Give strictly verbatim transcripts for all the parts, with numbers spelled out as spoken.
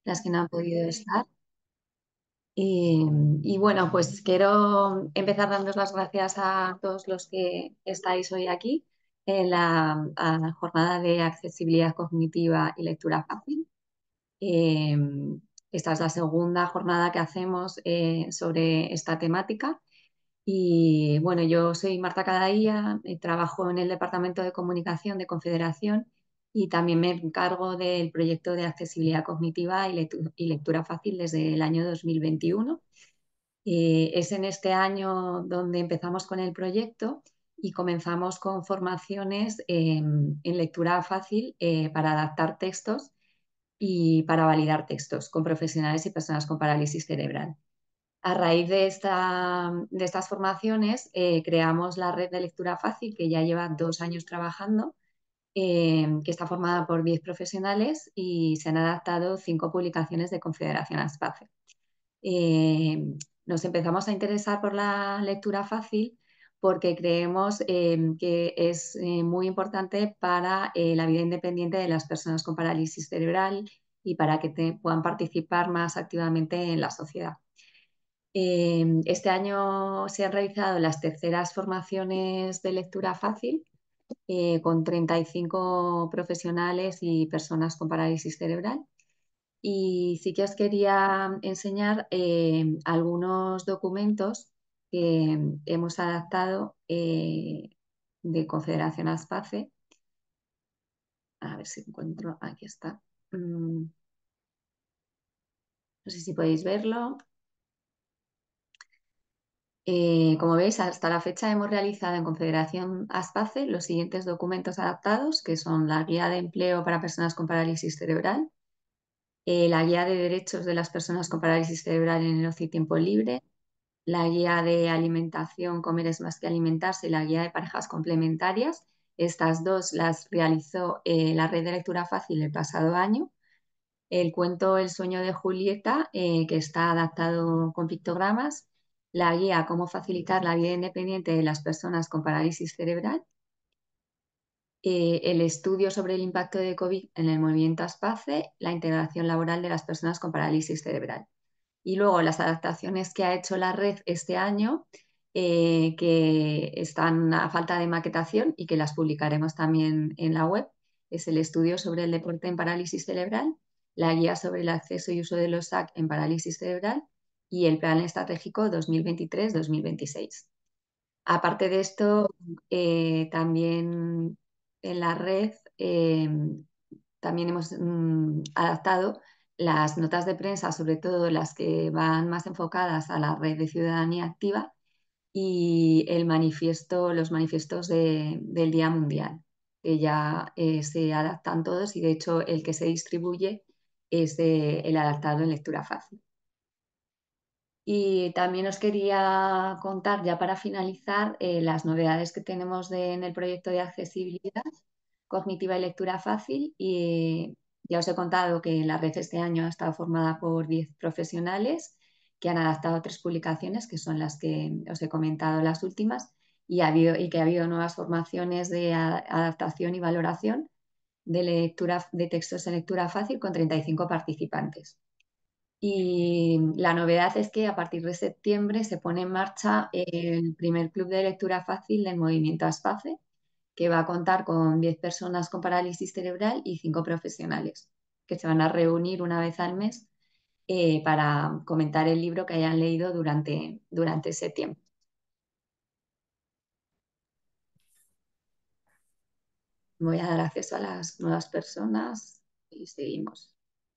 las que no han podido estar. Y, y bueno, pues quiero empezar dando las gracias a todos los que estáis hoy aquí en la, a la jornada de accesibilidad cognitiva y lectura fácil. Eh, Esta es la segunda jornada que hacemos eh, sobre esta temática. Y bueno, yo soy Marta Cadaía, eh, trabajo en el Departamento de Comunicación de Confederación y también me encargo del proyecto de accesibilidad cognitiva y, lectu- y lectura fácil desde el año dos mil veintiuno. Eh, es en este año donde empezamos con el proyecto y comenzamos con formaciones en, en lectura fácil eh, para adaptar textos y para validar textos con profesionales y personas con parálisis cerebral. A raíz de, esta, de estas formaciones, eh, creamos la red de lectura fácil, que ya lleva dos años trabajando, eh, que está formada por diez profesionales y se han adaptado cinco publicaciones de Confederación Aspace. Eh, Nos empezamos a interesar por la lectura fácil porque creemos eh, que es eh, muy importante para eh, la vida independiente de las personas con parálisis cerebral y para que te, puedan participar más activamente en la sociedad. Eh, este año se han realizado las terceras formaciones de lectura fácil eh, con treinta y cinco profesionales y personas con parálisis cerebral. Y sí que os quería enseñar eh, algunos documentos que hemos adaptado eh, de Confederación Aspace. A ver si encuentro, aquí está. Mm, no sé si podéis verlo. Eh, como veis, hasta la fecha hemos realizado en Confederación Aspace los siguientes documentos adaptados, que son la Guía de Empleo para Personas con Parálisis Cerebral, eh, la Guía de Derechos de las Personas con Parálisis Cerebral en el Ocio y Tiempo Libre, la Guía de Alimentación, Comer es más que alimentarse y la Guía de Parejas Complementarias. Estas dos las realizó eh, la Red de Lectura Fácil el pasado año. El cuento El sueño de Julieta, eh, que está adaptado con pictogramas, la guía Cómo facilitar la vida independiente de las personas con parálisis cerebral, eh, el estudio sobre el impacto de COVID en el movimiento ASPACE, la integración laboral de las personas con parálisis cerebral. Y luego las adaptaciones que ha hecho la red este año, eh, que están a falta de maquetación y que las publicaremos también en la web, es el estudio sobre el deporte en parálisis cerebral, la guía sobre el acceso y uso de los S A C en parálisis cerebral y el plan estratégico dos mil veintitrés dos mil veintiséis. Aparte de esto, eh, también en la red eh, también hemos mm, adaptado las notas de prensa, sobre todo las que van más enfocadas a la red de ciudadanía activa y el manifiesto, los manifiestos de- del Día Mundial, que ya eh, se adaptan todos y de hecho el que se distribuye es eh, el adaptado en lectura fácil. Y también os quería contar, ya para finalizar, eh, las novedades que tenemos de- en el proyecto de accesibilidad cognitiva y lectura fácil. Y ya os he contado que la red este año ha estado formada por diez profesionales que han adaptado tres publicaciones, que son las que os he comentado las últimas, y, ha habido, y que ha habido nuevas formaciones de a- adaptación y valoración de, lectura, de textos en lectura fácil con treinta y cinco participantes. Y la novedad es que a partir de septiembre se pone en marcha el primer club de lectura fácil del movimiento ASPACE, que va a contar con diez personas con parálisis cerebral y cinco profesionales, que se van a reunir una vez al mes eh, para comentar el libro que hayan leído durante, durante ese tiempo. Voy a dar acceso a las nuevas personas y seguimos.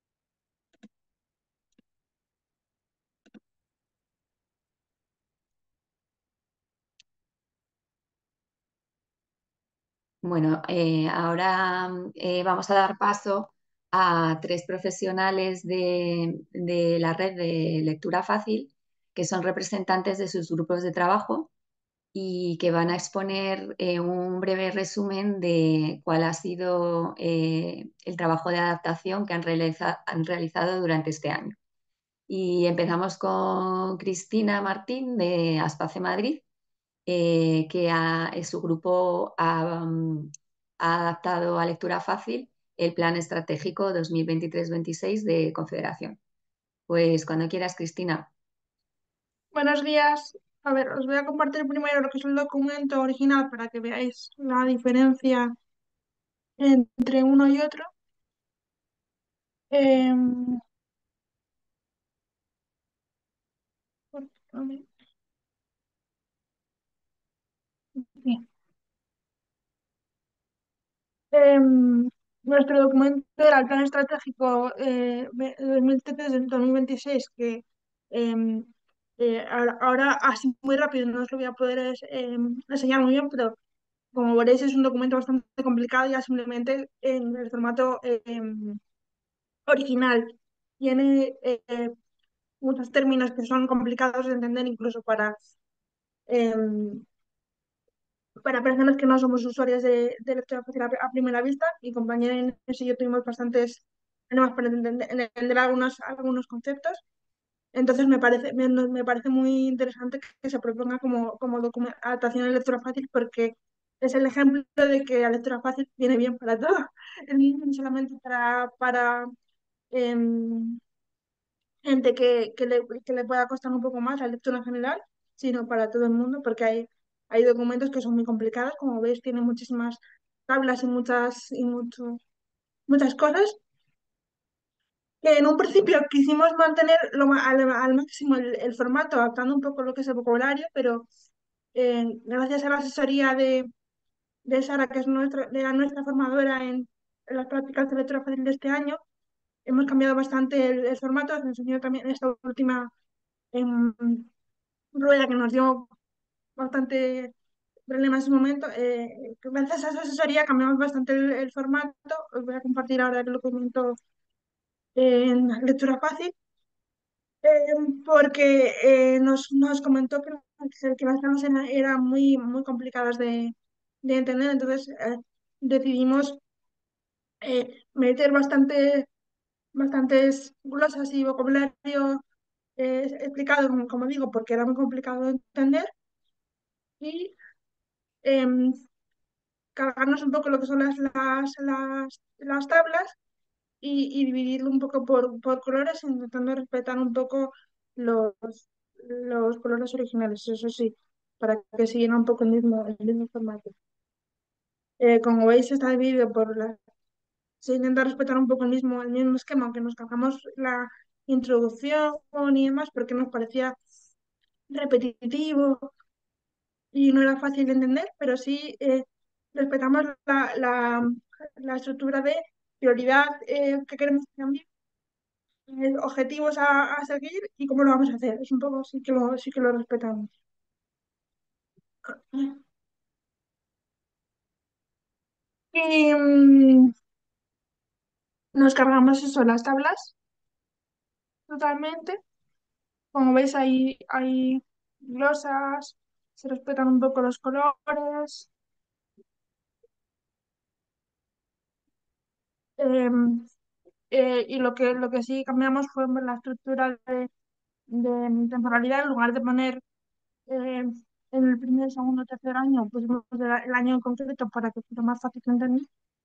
Bueno, eh, ahora eh, vamos a dar paso a tres profesionales de, de la red de lectura fácil, que son representantes de sus grupos de trabajo y que van a exponer eh, un breve resumen de cuál ha sido eh, el trabajo de adaptación que han, realiza- han realizado durante este año. Y empezamos con Cristina Martín de Aspace Madrid, eh, que ha- en su grupo ha, mm, ha adaptado a lectura fácil el Plan Estratégico dos mil veintitrés-veintiséis de Confederación. Pues cuando quieras, Cristina. Buenos días. A ver, os voy a compartir primero lo que es el documento original para que veáis la diferencia entre uno y otro. Em, bien. Em, Nuestro documento era el Plan Estratégico eh, ve- dos mil trece-dos mil veintiséis, que em, eh, ahora, ahora así muy rápido no os lo voy a poder es- em, enseñar muy bien, pero como veréis es un documento bastante complicado ya simplemente en el formato em, original. Tiene eh, muchos términos que son complicados de entender incluso para, em, para personas que no somos usuarias de, de lectura fácil a, a primera vista. Mi compañera Inés y yo tuvimos bastantes problemas para entender, entender algunos, algunos conceptos. Entonces me parece, me, no- me parece muy interesante que se proponga como, como document- adaptación a lectura fácil porque es el ejemplo de que la lectura fácil viene bien para todo, no solamente para, para em, gente que, que le, que le pueda costar un poco más la lectura en general, sino para todo el mundo, porque hay, hay documentos que son muy complicados, como veis, tienen muchísimas tablas y muchas, y mucho, muchas cosas, que en un principio quisimos mantener lo, ma- al, al máximo el, el formato, adaptando un poco lo que es el vocabulario, pero eh, gracias a la asesoría de, de Sara, que es nuestra, de la, nuestra formadora en, en las prácticas de lectura fácil de este año, hemos cambiado bastante el, el formato, os enseño también esta última em, rueda que nos dio bastante problema en su momento. Eh, gracias a esa asesoría cambiamos bastante el, el formato. Os voy a compartir ahora el documento en lectura fácil, eh, porque eh, nos, nos comentó que, que las tablas eran, eran muy, muy complicadas de, de entender, entonces eh, decidimos eh, meter bastante, bastantes glosas y vocabulario eh, explicado, como como digo, porque era muy complicado de entender. Y em, cargarnos un poco lo que son las, las, las, las tablas y, y dividirlo un poco por, por colores, intentando respetar un poco los, los colores originales, eso sí, para que siguiera un poco el mismo, el mismo formato. Eh, como veis, está dividido por las... Se intenta respetar un poco el mismo, el mismo esquema, aunque nos cargamos la introducción y demás, porque nos parecía repetitivo y no era fácil de entender, pero sí eh, respetamos la, la, la estructura de prioridad eh, que queremos que cambie, eh, objetivos a, a seguir y cómo lo vamos a hacer. Es un poco, sí que lo, sí que lo respetamos. Y mm, nos cargamos eso, las tablas totalmente. Como veis, hay, hay glosas, se respetan un poco los colores. em, eh, y lo que, lo que sí cambiamos fue la estructura de, de temporalidad. En lugar de poner eh, en el primer, segundo, tercer año, pues el año en concreto para que fuera más fácil de entender.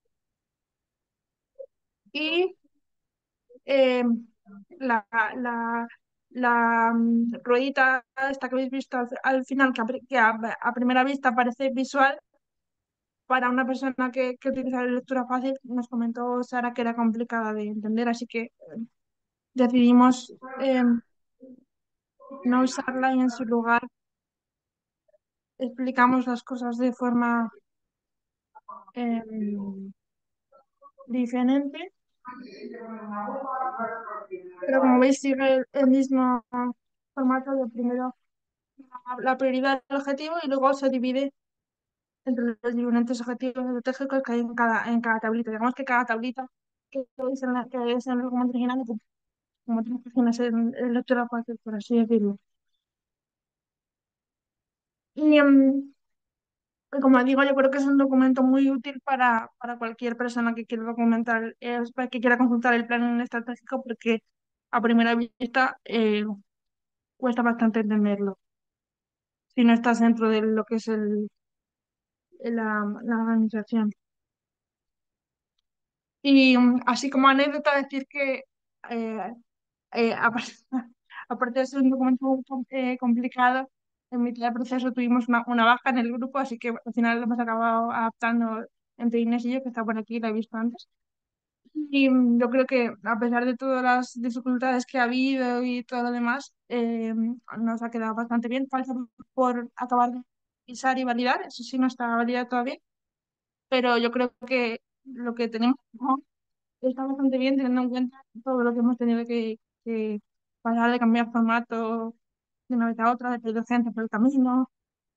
Y eh, la, la, la mm, ruedita esta que habéis visto al, al final, que, a, pri- que a, a primera vista parece visual, para una persona que, que utiliza la lectura fácil, nos comentó Sara que era complicada de entender, así que decidimos eh, no usarla y en su lugar explicamos las cosas de forma eh, diferente. Pero como veis, sigue el, el mismo formato de primero la, la prioridad del objetivo y luego se divide entre los diferentes objetivos estratégicos que hay en cada, en cada tablita. Digamos que cada tablita que es en, la, que es en el documento original, pues, como tres páginas en, en lectura fácil, por así decirlo. Y em, como digo, yo creo que es un documento muy útil para, para cualquier persona que quiera documentar, eh, que quiera consultar el plan estratégico, porque a primera vista eh, cuesta bastante entenderlo si no estás dentro de lo que es el, la, la organización. Y mm, así como anécdota, decir que eh, eh, aparte, aparte de ser un documento muy com- eh, complicado, en mitad del proceso tuvimos una, una baja en el grupo, así que al final lo hemos acabado adaptando entre Inés y yo, que está por aquí, la he visto antes. Y mm, yo creo que a pesar de todas las dificultades que ha habido y todo lo demás, eh, nos ha quedado bastante bien. Falta por acabar de pisar y validar, eso sí no está validado todavía, pero yo creo que lo que tenemos, ¿no?, está bastante bien teniendo en cuenta todo lo que hemos tenido que, que pasar de cambiar formato de una vez a otra, de pedir docente por el camino.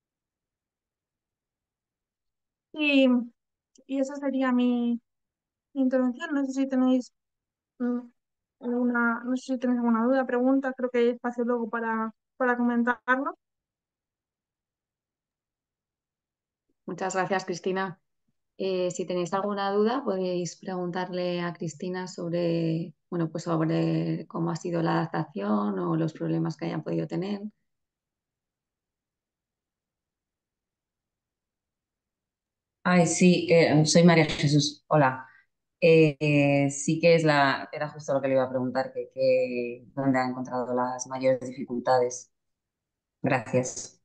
Y, y esa sería mi, mi intervención. No sé si tenéis mm, alguna, no sé si tenéis alguna duda, pregunta, creo que hay espacio luego para, para comentarlo. Muchas gracias, Cristina. Eh, si tenéis alguna duda, podéis preguntarle a Cristina sobre, bueno, pues sobre cómo ha sido la adaptación o los problemas que hayan podido tener. Ay, sí, eh, soy María Jesús. Hola. Eh, eh, sí que es la, era justo lo que le iba a preguntar, que, que dónde ha encontrado las mayores dificultades. Gracias.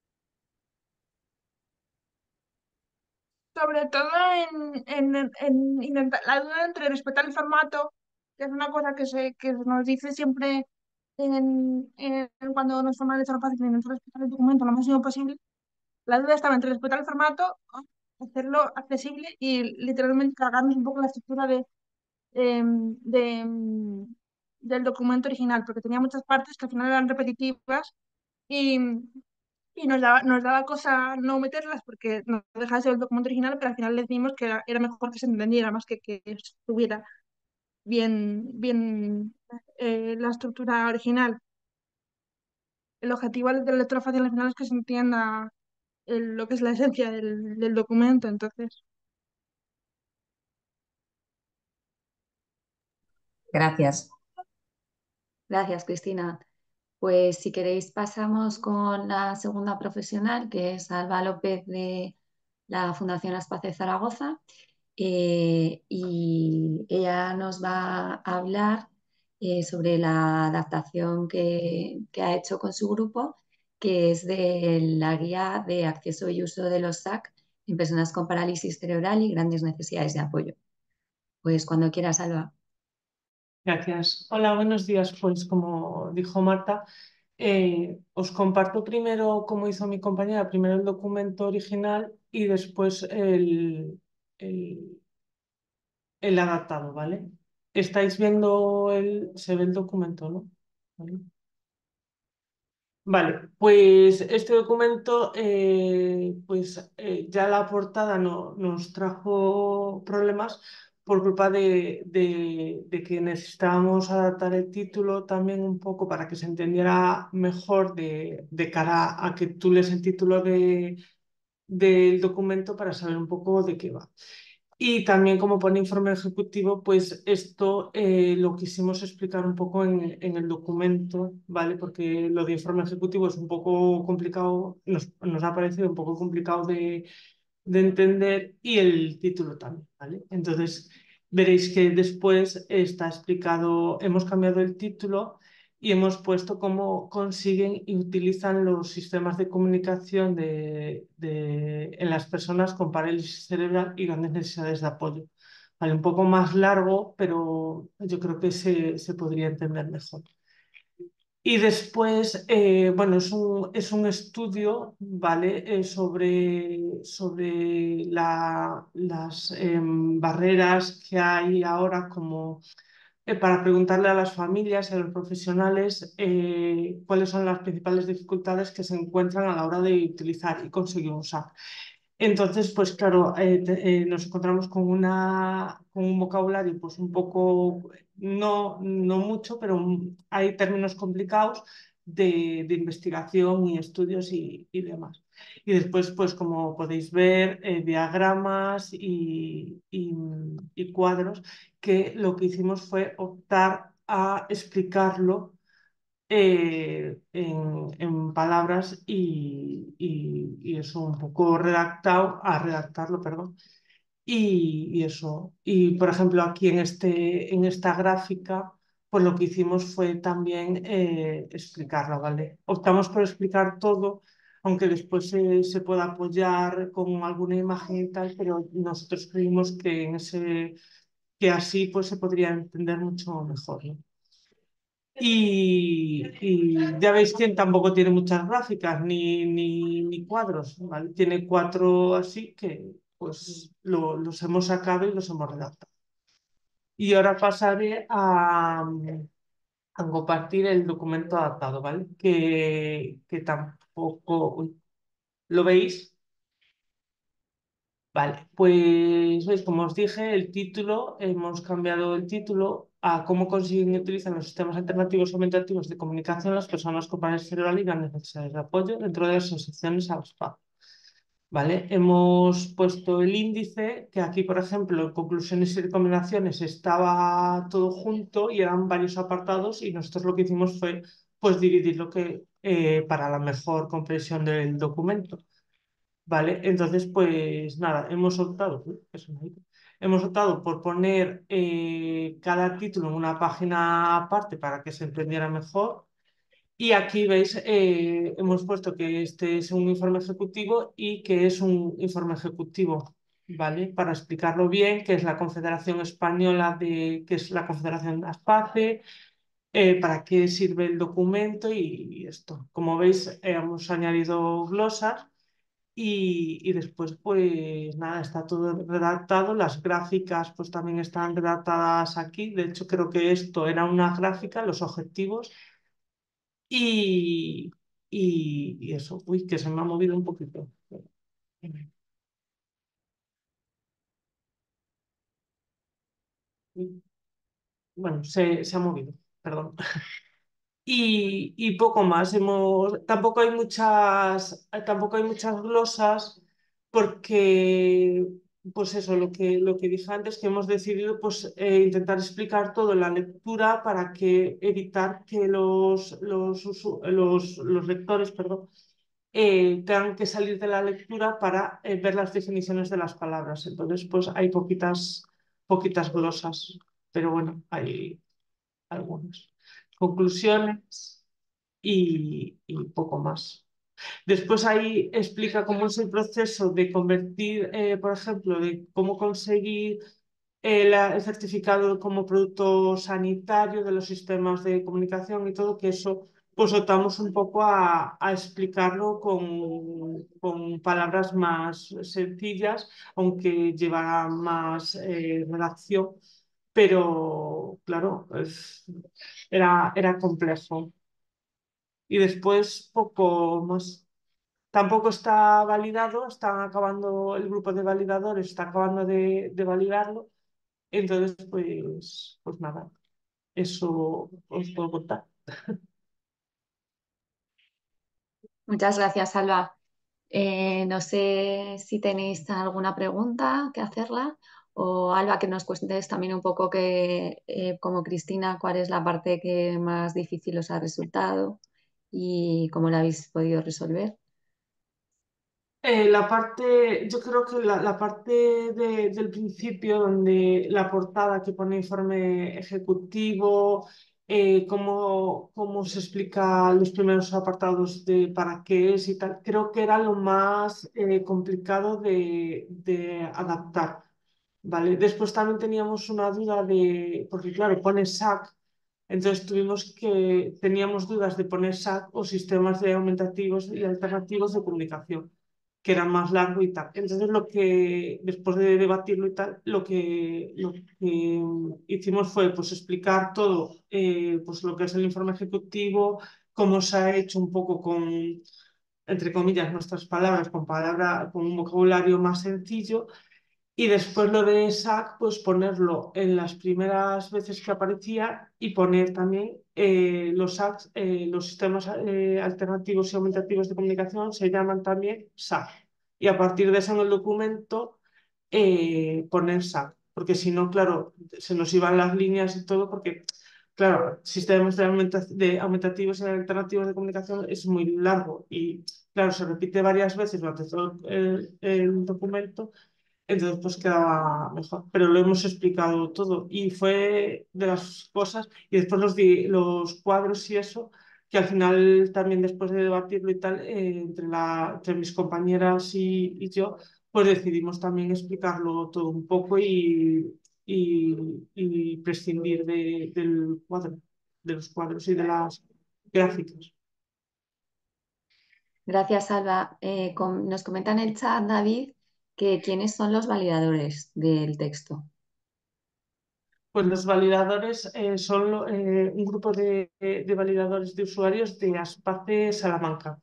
Sobre todo en, en, en intentar, la duda entre respetar el formato, que es una cosa que, se, que nos dice siempre en, en- cuando nos formalizan fácil, intentar respetar el documento lo máximo posible. La duda estaba entre respetar el formato, o hacerlo accesible y literalmente cargarnos un poco la estructura de, em, de, em, del documento original, porque tenía muchas partes que al final eran repetitivas y, y nos daba, nos daba cosa no meterlas porque no dejaba de ser el documento original, pero al final le decimos que era, era mejor que se entendiera más que que estuviera bien, bien eh, la estructura original. El objetivo de la lectura fácil al final es que se entienda el- lo que es la esencia del, del documento, entonces. Gracias. Gracias, Cristina. Pues si queréis pasamos con la segunda profesional, que es Alba López de la Fundación Aspace Zaragoza. Eh, y ella nos va a hablar eh, sobre la adaptación que, que ha hecho con su grupo, que es de la guía de acceso y uso de los S A C en personas con parálisis cerebral y grandes necesidades de apoyo. Pues cuando quieras, Alba. Gracias. Hola, buenos días. Pues como dijo Marta, eh, os comparto primero cómo hizo mi compañera, primero el documento original y después el, el, el adaptado, ¿vale? Estáis viendo el, se ve el documento, ¿no? ¿Vale? Vale, pues este documento, eh, pues eh, ya la portada no, nos trajo problemas por culpa de, de- de que necesitábamos adaptar el título también un poco para que se entendiera mejor de, de cara a que tú lees el título de, del documento para saber un poco de qué va. Y también como pone informe ejecutivo, pues esto eh, lo quisimos explicar un poco en, en el documento, ¿vale? Porque lo de informe ejecutivo es un poco complicado, nos, nos ha parecido un poco complicado de, de entender y el título también, ¿vale? Entonces veréis que después está explicado, hemos cambiado el título y hemos puesto cómo consiguen y utilizan los sistemas de comunicación de, de- en las personas con parálisis cerebral y grandes necesidades de apoyo. Vale, un poco más largo, pero yo creo que se, se podría entender mejor. Y después, eh, bueno, es un, es un estudio, ¿vale? Eh, sobre, sobre la- las em, barreras que hay ahora como eh, para preguntarle a las familias y a los profesionales eh, cuáles son las principales dificultades que se encuentran a la hora de utilizar y conseguir usar. Entonces, pues claro, eh, te- eh, nos encontramos con, una, con un vocabulario pues un poco, no, no mucho, pero un- hay términos complicados de, de investigación y estudios y, y demás. Y después, pues como podéis ver, eh, diagramas y, y- y cuadros, que lo que hicimos fue optar a explicarlo eh, en, en palabras y, y, y eso un poco redactado, a redactarlo, perdón, Y, y eso. Y por ejemplo, aquí en, este, en esta gráfica, pues lo que hicimos fue también eh, explicarla, ¿vale? Optamos por explicar todo, aunque después se, se pueda apoyar con alguna imagen y tal, pero nosotros creímos que, en ese, que así pues, se podría entender mucho mejor, ¿no? Y, y ya veis que tampoco tiene muchas gráficas ni, ni, ni cuadros, ¿vale? Tiene cuatro así que pues lo- los hemos sacado y los hemos redactado. Y ahora pasaré a, a compartir el documento adaptado, ¿vale? Que, que tampoco... uy, ¿lo veis? Vale, pues veis, como os dije, el título, hemos cambiado el título a cómo consiguen y utilizan los sistemas alternativos o aumentativos de comunicación las personas con parálisis cerebral y grandes necesidades de apoyo dentro de las asociaciones a los P A C. ¿Vale? Hemos puesto el índice, que aquí, por ejemplo, en conclusiones y recomendaciones estaba todo junto y eran varios apartados y nosotros lo que hicimos fue pues dividirlo que, eh, para la mejor comprensión del documento. ¿Vale? Entonces, pues nada, hemos optado, uy, qué sonadito. Hemos optado por poner eh, cada título en una página aparte para que se entendiera mejor. Y aquí veis, eh, hemos puesto que este es un informe ejecutivo y que es un informe ejecutivo, ¿vale? Para explicarlo bien, que es la Confederación Española de, que es la Confederación de ASPACE, eh, para qué sirve el documento y, y esto. Como veis, eh, hemos añadido glosas. Y, y después, pues nada, está todo redactado. Las gráficas, pues también están redactadas aquí. De hecho, creo que esto era una gráfica, los objetivos. Y, y, y eso, uy, que se me ha movido un poquito. Uy, bueno, se, se ha movido, perdón. Y, y poco más. Hemos, tampoco hay muchas, tampoco hay muchas glosas porque, pues eso, lo que, lo que dije antes, que hemos decidido pues, eh, intentar explicar todo en la lectura para que evitar que los, los, usu- los, los lectores, perdón, eh, tengan que salir de la lectura para eh, ver las definiciones de las palabras. Entonces, pues hay poquitas, poquitas glosas, pero bueno, hay algunas. Conclusiones y, y poco más. Después ahí explica cómo es el proceso de convertir, eh, por ejemplo, de cómo conseguir el, el certificado como producto sanitario de los sistemas de comunicación y todo, que eso pues optamos un poco a, a explicarlo con, con palabras más sencillas, aunque llevará más eh, redacción, pero claro, es- era, era complejo. Y después poco más. Tampoco está validado, están acabando, el grupo de validadores está acabando de, de validarlo. Entonces, pues, pues nada, eso os puedo contar. Muchas gracias, Alba. Eh, no sé si tenéis alguna pregunta que hacerla o Alba, que nos cuentes también un poco que, eh, como Cristina, cuál es la parte que más difícil os ha resultado y cómo la habéis podido resolver. Eh, la parte, yo creo que la, la parte de- del principio, donde la portada que pone informe ejecutivo, eh, cómo, cómo se explica los primeros apartados de para qué es y tal, creo que era lo más eh, complicado de, de adaptar, ¿vale? Después también teníamos una duda de, porque claro, pone S A C, entonces tuvimos que, teníamos dudas de poner S A C o sistemas de aumentativos y alternativos de comunicación que era más largo y tal. Entonces, lo que, después de debatirlo y tal, lo que, lo que hicimos fue pues, explicar todo, eh, pues, lo que es el informe ejecutivo, cómo se ha hecho un poco con, entre comillas, nuestras palabras, con, palabra, con un vocabulario más sencillo. Y después lo de S A C, pues ponerlo en las primeras veces que aparecía y poner también eh, los S A Cs, eh, los sistemas eh, alternativos y aumentativos de comunicación se llaman también S A C. Y a partir de eso en el documento eh, poner S A C, porque si no, claro, se nos iban las líneas y todo, porque, claro, sistemas de, aumenta- de aumentativos y alternativos de comunicación es muy largo y, claro, se repite varias veces durante todo el el documento entonces pues quedaba mejor, pero lo hemos explicado todo y fue de las cosas, y después los, di- los cuadros y eso, que al final también después de debatirlo y tal, eh, entre, la, entre mis compañeras y, y yo, pues decidimos también explicarlo todo un poco y, y, y prescindir de, del cuadro, de los cuadros y de las gráficas. Gracias, Alba. Eh, com- nos comenta en el chat, David, que quiénes son los validadores del texto. Pues los validadores eh, son lo- eh, un grupo de, de validadores de usuarios de Aspace Salamanca.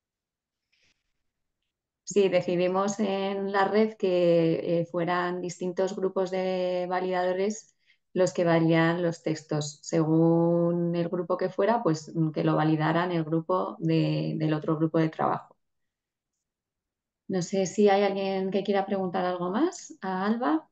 Sí, decidimos en la red que eh, fueran distintos grupos de validadores los que validaran los textos. Según el grupo que fuera, pues mm, que lo validaran el grupo de- del otro grupo de trabajo. No sé si hay alguien que quiera preguntar algo más a Alba.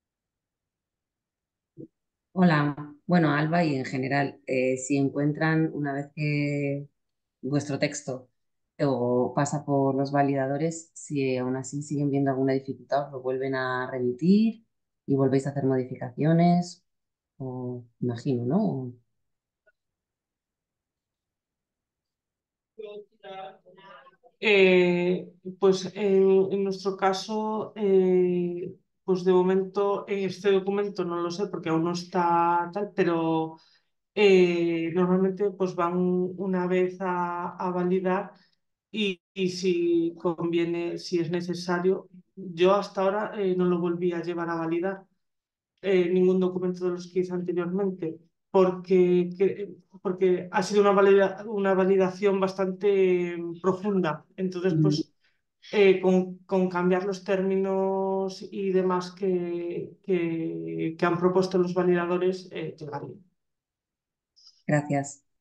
Hola, bueno, Alba y en general, eh, si encuentran una vez que vuestro texto o pasa por los validadores, si aún así siguen viendo alguna dificultad, os lo vuelven a remitir y volvéis a hacer modificaciones, o imagino, ¿no? Eh, pues en, en nuestro caso, eh, pues de momento en este documento no lo sé porque aún no está tal, pero eh, normalmente pues van una vez a, a validar y, y si conviene, si es necesario. Yo hasta ahora eh, no lo volví a llevar a validar eh, ningún documento de los que hice anteriormente, porque, que- porque ha sido una, valida- una validación bastante profunda. Entonces, Mm, pues eh, con, con cambiar los términos y demás que, que, que han propuesto los validadores, eh, llegaría. gracias.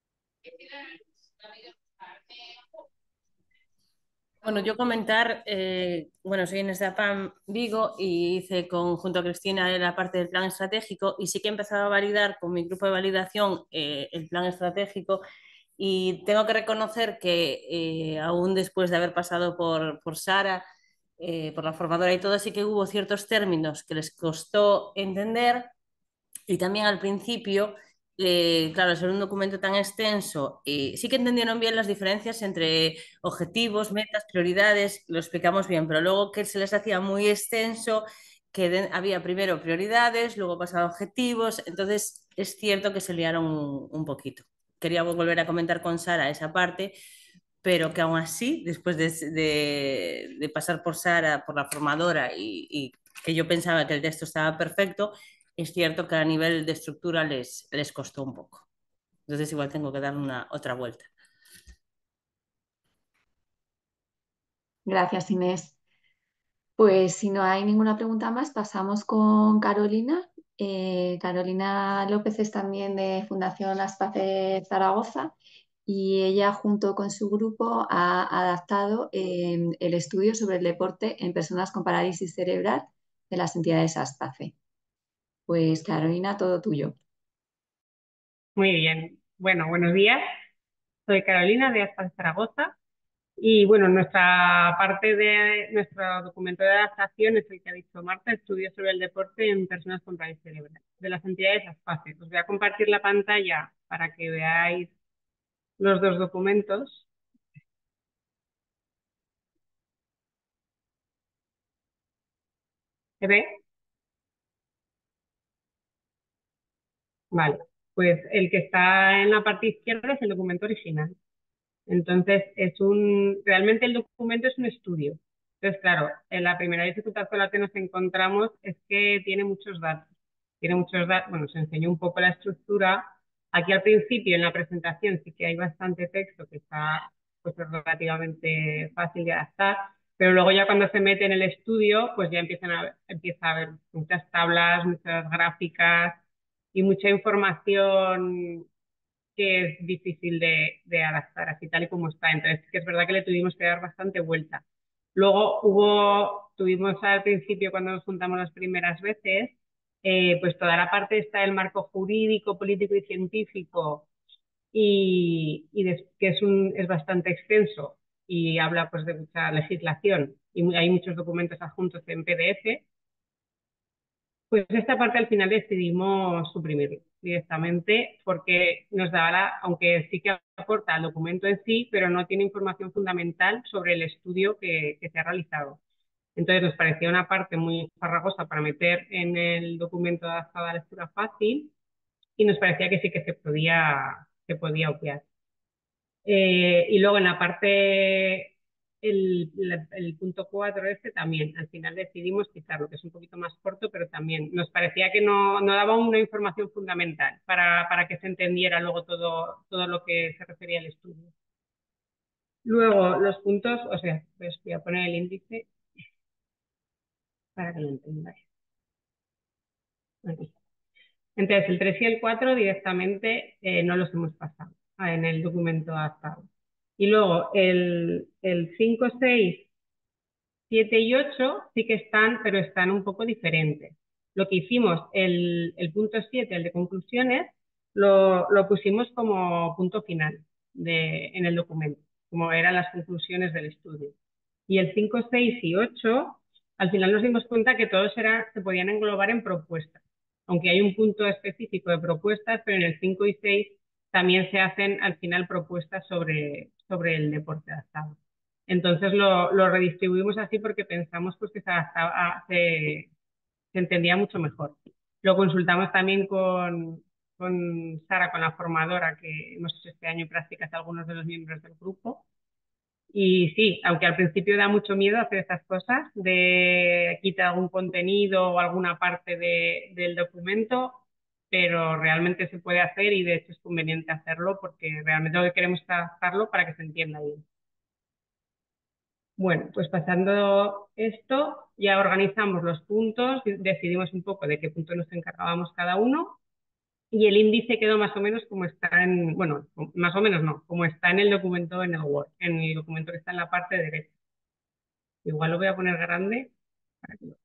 Bueno, yo comentar, eh, bueno, soy Inés de APAM Vigo y hice con, junto a Cristina la parte del plan estratégico y sí que he empezado a validar con mi grupo de validación eh, el plan estratégico y tengo que reconocer que eh, aún después de haber pasado por, por Sara, eh, por la formadora y todo, sí que hubo ciertos términos que les costó entender y también al principio, eh, claro, al ser un documento tan extenso, eh, sí que entendieron bien las diferencias entre objetivos, metas, prioridades, lo explicamos bien, pero luego que se les hacía muy extenso, que de- había primero prioridades, luego pasaba a objetivos, entonces es cierto que se liaron un, un poquito. Quería volver a comentar con Sara esa parte, pero que aún así, después de, de- de pasar por Sara, por la formadora, y, y que yo pensaba que el texto estaba perfecto, es cierto que a nivel de estructura les, les costó un poco. Entonces igual tengo que dar una otra vuelta. Gracias, Inés. Pues si no hay ninguna pregunta más, pasamos con Carolina. Eh, Carolina López es también de Fundación Aspace Zaragoza y ella junto con su grupo ha adaptado eh, el estudio sobre el deporte en personas con parálisis cerebral de las entidades Aspace. Pues Carolina, todo tuyo. Muy bien. Bueno, buenos días. Soy Carolina de Aspas Zaragoza y bueno, nuestra parte de nuestro documento de adaptación es el que ha dicho Marta, estudio sobre el deporte en personas con parálisis cerebral, de las entidades Aspace. Os voy a compartir la pantalla para que veáis los dos documentos. ¿Se ve? Vale. Pues el que está en la parte izquierda es el documento original. Entonces, es un, realmente el documento es un estudio. Entonces, claro, en la primera dificultad con la que nos encontramos es que tiene muchos datos. Tiene muchos datos, bueno, se enseñó un poco la estructura. Aquí al principio, en la presentación, sí que hay bastante texto que está pues, es relativamente fácil de adaptar, pero luego ya cuando se mete en el estudio, pues ya empiezan a, empieza a haber muchas tablas, muchas gráficas y mucha información que es difícil de, de adaptar así tal y como está. Entonces, sí que es verdad que le tuvimos que dar bastante vuelta. Luego hubo, tuvimos al principio cuando nos juntamos las primeras veces, eh, pues toda la parte está del marco jurídico, político y científico y, y des, que es, un, es bastante extenso y habla pues de mucha legislación y hay muchos documentos adjuntos en P D F, pues esta parte al final decidimos suprimirla directamente porque nos da la, aunque sí que aporta al documento en sí, pero no tiene información fundamental sobre el estudio que, que se ha realizado. Entonces nos parecía una parte muy farragosa para meter en el documento adaptado a lectura fácil y nos parecía que sí que se podía, se podía obviar. Eh, y luego en la parte, el, el, el punto cuatro este también, al final decidimos quitarlo, que es un poquito más corto, pero también nos parecía que no, no daba una información fundamental para, para que se entendiera luego todo, todo lo que se refería al estudio. Luego los puntos, o sea, pues voy a poner el índice para que lo entendáis. Aquí. Entonces, el tres y el cuatro directamente eh, no los hemos pasado en el documento adaptado. Y luego el, el cinco, seis, siete y ocho sí que están, pero están un poco diferentes. Lo que hicimos, el, el punto siete, el de conclusiones, lo, lo pusimos como punto final de, en el documento, como eran las conclusiones del estudio. Y el cinco, seis y ocho, al final nos dimos cuenta que todos era, se podían englobar en propuestas. Aunque hay un punto específico de propuestas, pero en el cinco y seis también se hacen al final propuestas sobre, sobre el deporte adaptado. Entonces lo, lo redistribuimos así porque pensamos pues, que se, adaptaba, se, se entendía mucho mejor. Lo consultamos también con, con Sara, con la formadora, que hemos hecho este año prácticas a algunos de los miembros del grupo. Y sí, aunque al principio da mucho miedo hacer estas cosas, de quitar algún contenido o alguna parte de, del documento, pero realmente se puede hacer y de hecho es conveniente hacerlo porque realmente lo que queremos es adaptarlo para que se entienda bien. Bueno, pues pasando esto, ya organizamos los puntos, decidimos un poco de qué punto nos encargábamos cada uno y el índice quedó más o menos como está en, bueno, más o menos no, como está en el documento en el Word, en el documento que está en la parte derecha. Igual lo voy a poner grande. Para que lo...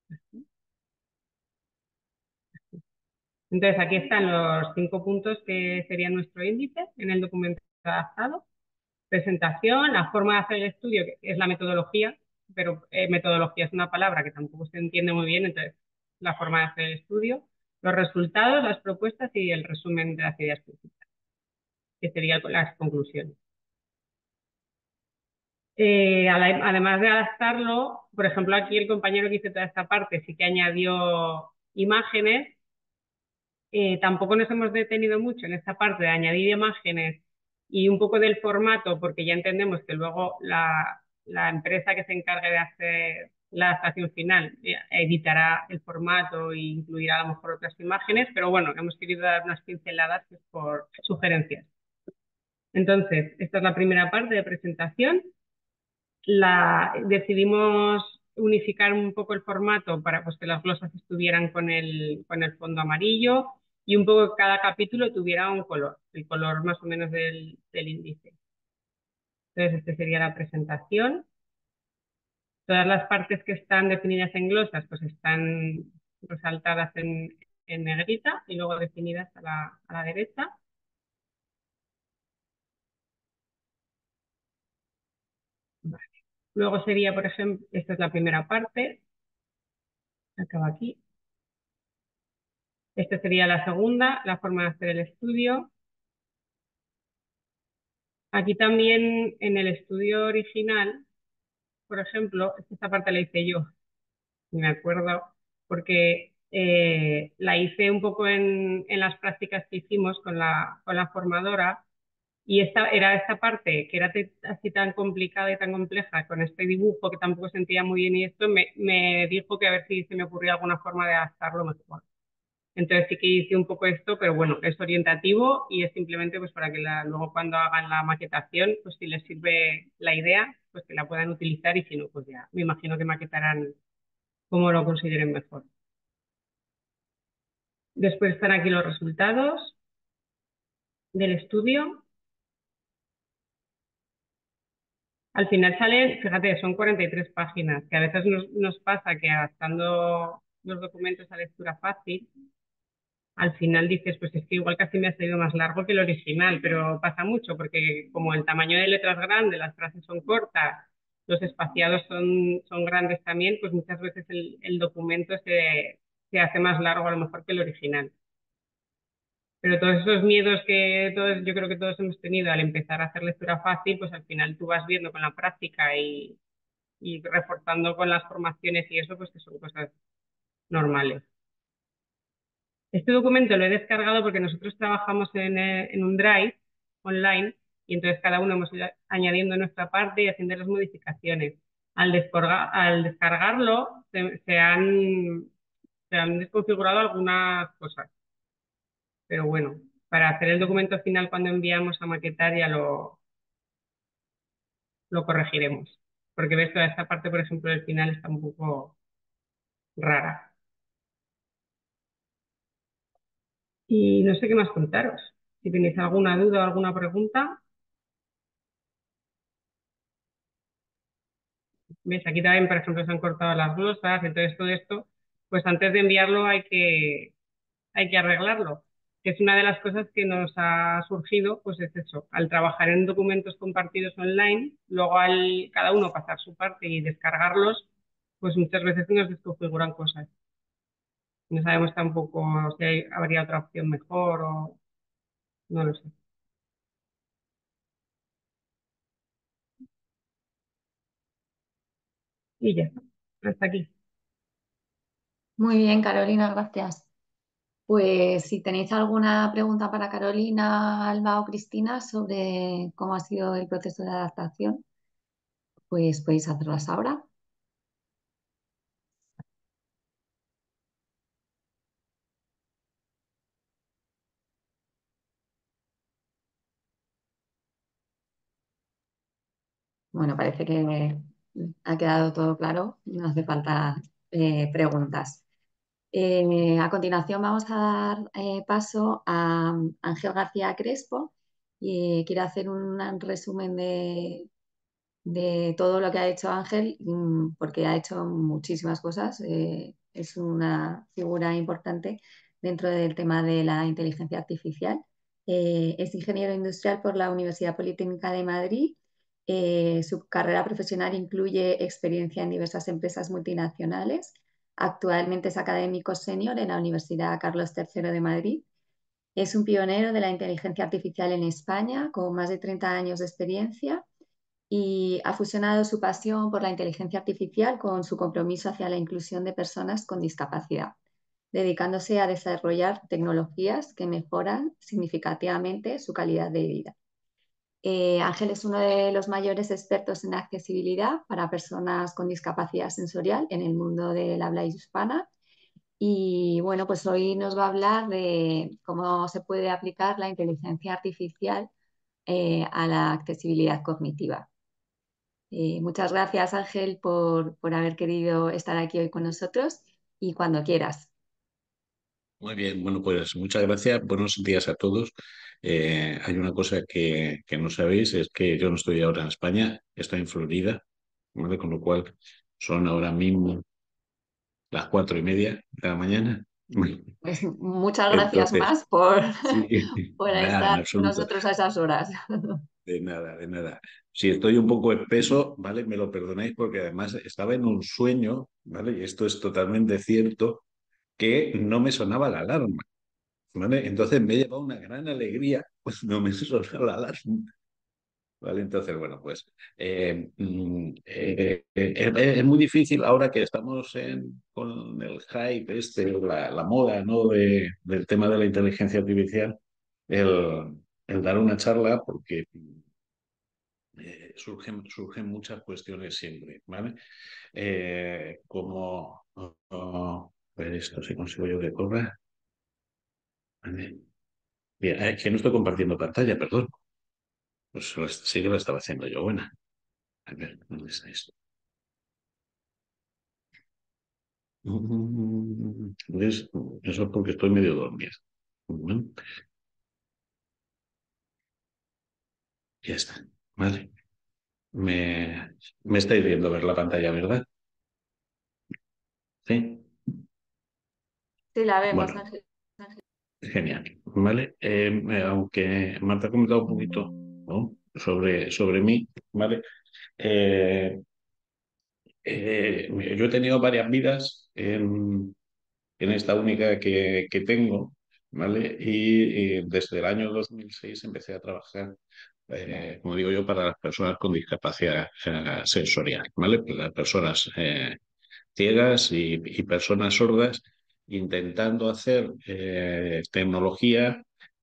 Entonces aquí están los cinco puntos que serían nuestro índice en el documento adaptado. Presentación, la forma de hacer el estudio, que es la metodología, pero eh, metodología es una palabra que tampoco se entiende muy bien, entonces la forma de hacer el estudio, los resultados, las propuestas y el resumen de las ideas principales, que serían las conclusiones. Eh, además de adaptarlo, por ejemplo, aquí el compañero que hizo toda esta parte sí que añadió imágenes. Eh, tampoco nos hemos detenido mucho en esta parte de añadir imágenes y un poco del formato, porque ya entendemos que luego la, la empresa que se encargue de hacer la adaptación final eh, editará el formato e incluirá a lo mejor otras imágenes, pero bueno, hemos querido dar unas pinceladas pues, por sugerencias. Entonces, esta es la primera parte de presentación. La, decidimos unificar un poco el formato para pues, que las glosas estuvieran con el, con el fondo amarillo y un poco que cada capítulo tuviera un color, el color más o menos del, del índice. Entonces, esta sería la presentación. Todas las partes que están definidas en glosas pues están resaltadas en, en negrita y luego definidas a la, a la derecha. Vale. Luego sería, por ejemplo, esta es la primera parte, acaba aquí. Esta sería la segunda, la forma de hacer el estudio. Aquí también en el estudio original, por ejemplo, esta parte la hice yo, me acuerdo, porque eh, la hice un poco en, en las prácticas que hicimos con la, con la formadora y esta, era esta parte que era te, así tan complicada y tan compleja con este dibujo que tampoco sentía muy bien y esto me, me dijo que a ver si se me ocurría alguna forma de adaptarlo mejor. Entonces sí que hice un poco esto, pero bueno, es orientativo y es simplemente pues para que la, luego cuando hagan la maquetación, pues si les sirve la idea, pues que la puedan utilizar y si no, pues ya me imagino que maquetarán como lo consideren mejor. Después están aquí los resultados del estudio. Al final salen, fíjate, son cuarenta y tres páginas, que a veces nos, nos pasa que adaptando los documentos a lectura fácil, al final dices, pues es que igual casi me ha salido más largo que el original, pero pasa mucho porque como el tamaño de letras grande, las frases son cortas los espaciados son, son grandes también, pues muchas veces el, el documento se, se hace más largo a lo mejor que el original. Pero todos esos miedos que todos, yo creo que todos hemos tenido al empezar a hacer lectura fácil, pues al final tú vas viendo con la práctica y, y reforzando con las formaciones y eso, pues que son cosas normales. Este documento lo he descargado porque nosotros trabajamos en, eh, en un Drive online y entonces cada uno hemos ido añadiendo nuestra parte y haciendo las modificaciones. Al, descarga, al descargarlo se, se, han, se han desconfigurado algunas cosas, pero bueno, para hacer el documento final cuando enviamos a maquetar ya lo, lo corregiremos. Porque ves toda esta parte, por ejemplo, del final está un poco rara. Y no sé qué más contaros. Si tenéis alguna duda o alguna pregunta. ¿Ves? Aquí también, por ejemplo, se han cortado las glosas, entonces todo esto, pues antes de enviarlo hay que, hay que arreglarlo. Que es una de las cosas que nos ha surgido, pues es eso, al trabajar en documentos compartidos online, luego al cada uno pasar su parte y descargarlos, pues muchas veces nos desconfiguran cosas. No sabemos tampoco si hay, habría otra opción mejor o no lo sé. Y ya, hasta aquí. Muy bien, Carolina, gracias. Pues si tenéis alguna pregunta para Carolina, Alba o Cristina sobre cómo ha sido el proceso de adaptación, pues podéis hacerlas ahora. Bueno, parece que ha quedado todo claro, no hace falta eh, preguntas. Eh, a continuación vamos a dar eh, paso a Ángel García Crespo y quiero hacer un resumen de, de todo lo que ha hecho Ángel, mm, porque ha hecho muchísimas cosas. Eh, es una figura importante dentro del tema de la inteligencia artificial. Eh, es ingeniero industrial por la Universidad Politécnica de Madrid. Eh, su carrera profesional incluye experiencia en diversas empresas multinacionales. Actualmente es académico senior en la Universidad Carlos tercero de Madrid. Es un pionero de la inteligencia artificial en España, con más de treinta años de experiencia y ha fusionado su pasión por la inteligencia artificial con su compromiso hacia la inclusión de personas con discapacidad, dedicándose a desarrollar tecnologías que mejoran significativamente su calidad de vida. Eh, Ángel es uno de los mayores expertos en accesibilidad para personas con discapacidad sensorial en el mundo del habla hispana. Y bueno, pues hoy nos va a hablar de cómo se puede aplicar la inteligencia artificial eh, a la accesibilidad cognitiva. Eh, muchas gracias, Ángel, por, por haber querido estar aquí hoy con nosotros y cuando quieras. Muy bien, bueno, pues muchas gracias. Buenos días a todos. Eh, hay una cosa que, que no sabéis, es que yo no estoy ahora en España, estoy en Florida, ¿vale? Con lo cual son ahora mismo las cuatro y media de la mañana. Pues muchas gracias Entonces, más por, sí, por nada, en estar con absoluto, nosotros a esas horas. de nada, de nada. Si estoy un poco espeso, ¿vale? Me lo perdonáis porque además estaba en un sueño, ¿vale? Y esto es totalmente cierto, que no me sonaba la alarma. ¿Vale? Entonces me lleva una gran alegría, pues no me sonó la alarma. ¿Vale? Entonces, bueno, pues eh, mm, eh, eh, es, es muy difícil ahora que estamos en, con el hype, este, la, la moda, ¿no? de, del tema de la inteligencia artificial, el, el dar una charla porque eh, surgen, surgen muchas cuestiones siempre, ¿vale? Eh, como, oh, oh, a ver esto si consigo yo que corra. ¿Vale? Bien, es que no estoy compartiendo pantalla, perdón. Pues lo- sí que lo estaba haciendo yo. Buena. A ver, ¿dónde está esto? Mm, ¿ves? Eso es porque estoy medio dormido. Bueno, ya está. Vale. Me, me estáis viendo ver la pantalla, ¿verdad? Sí. Sí, la vemos, Bueno, Ángel. genial. Vale. Eh, eh, aunque Marta ha comentado un poquito, ¿no? sobre, sobre mí, ¿vale? Eh, eh, yo he tenido varias vidas en, en esta única que, que tengo, ¿vale? Y, y desde el año dos mil seis empecé a trabajar, eh, como digo yo, para las personas con discapacidad eh, sensorial, ¿vale? Para las personas eh, ciegas y, y personas sordas, intentando hacer eh, tecnología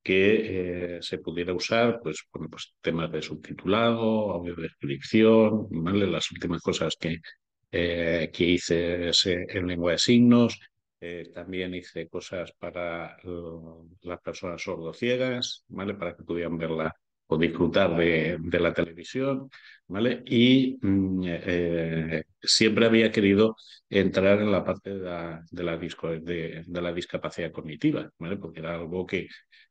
que eh, se pudiera usar, pues, bueno, pues temas de subtitulado, audiodescripción, ¿vale? Las últimas cosas que, eh, que hice es, eh, en lengua de signos. Eh, también hice cosas para uh, las personas sordociegas, ¿vale? Para que pudieran verla o disfrutar de, de la televisión, ¿vale? Y mm, eh, siempre había querido entrar en la parte de la, de la, disco, de, de la discapacidad cognitiva, ¿vale? Porque era algo que,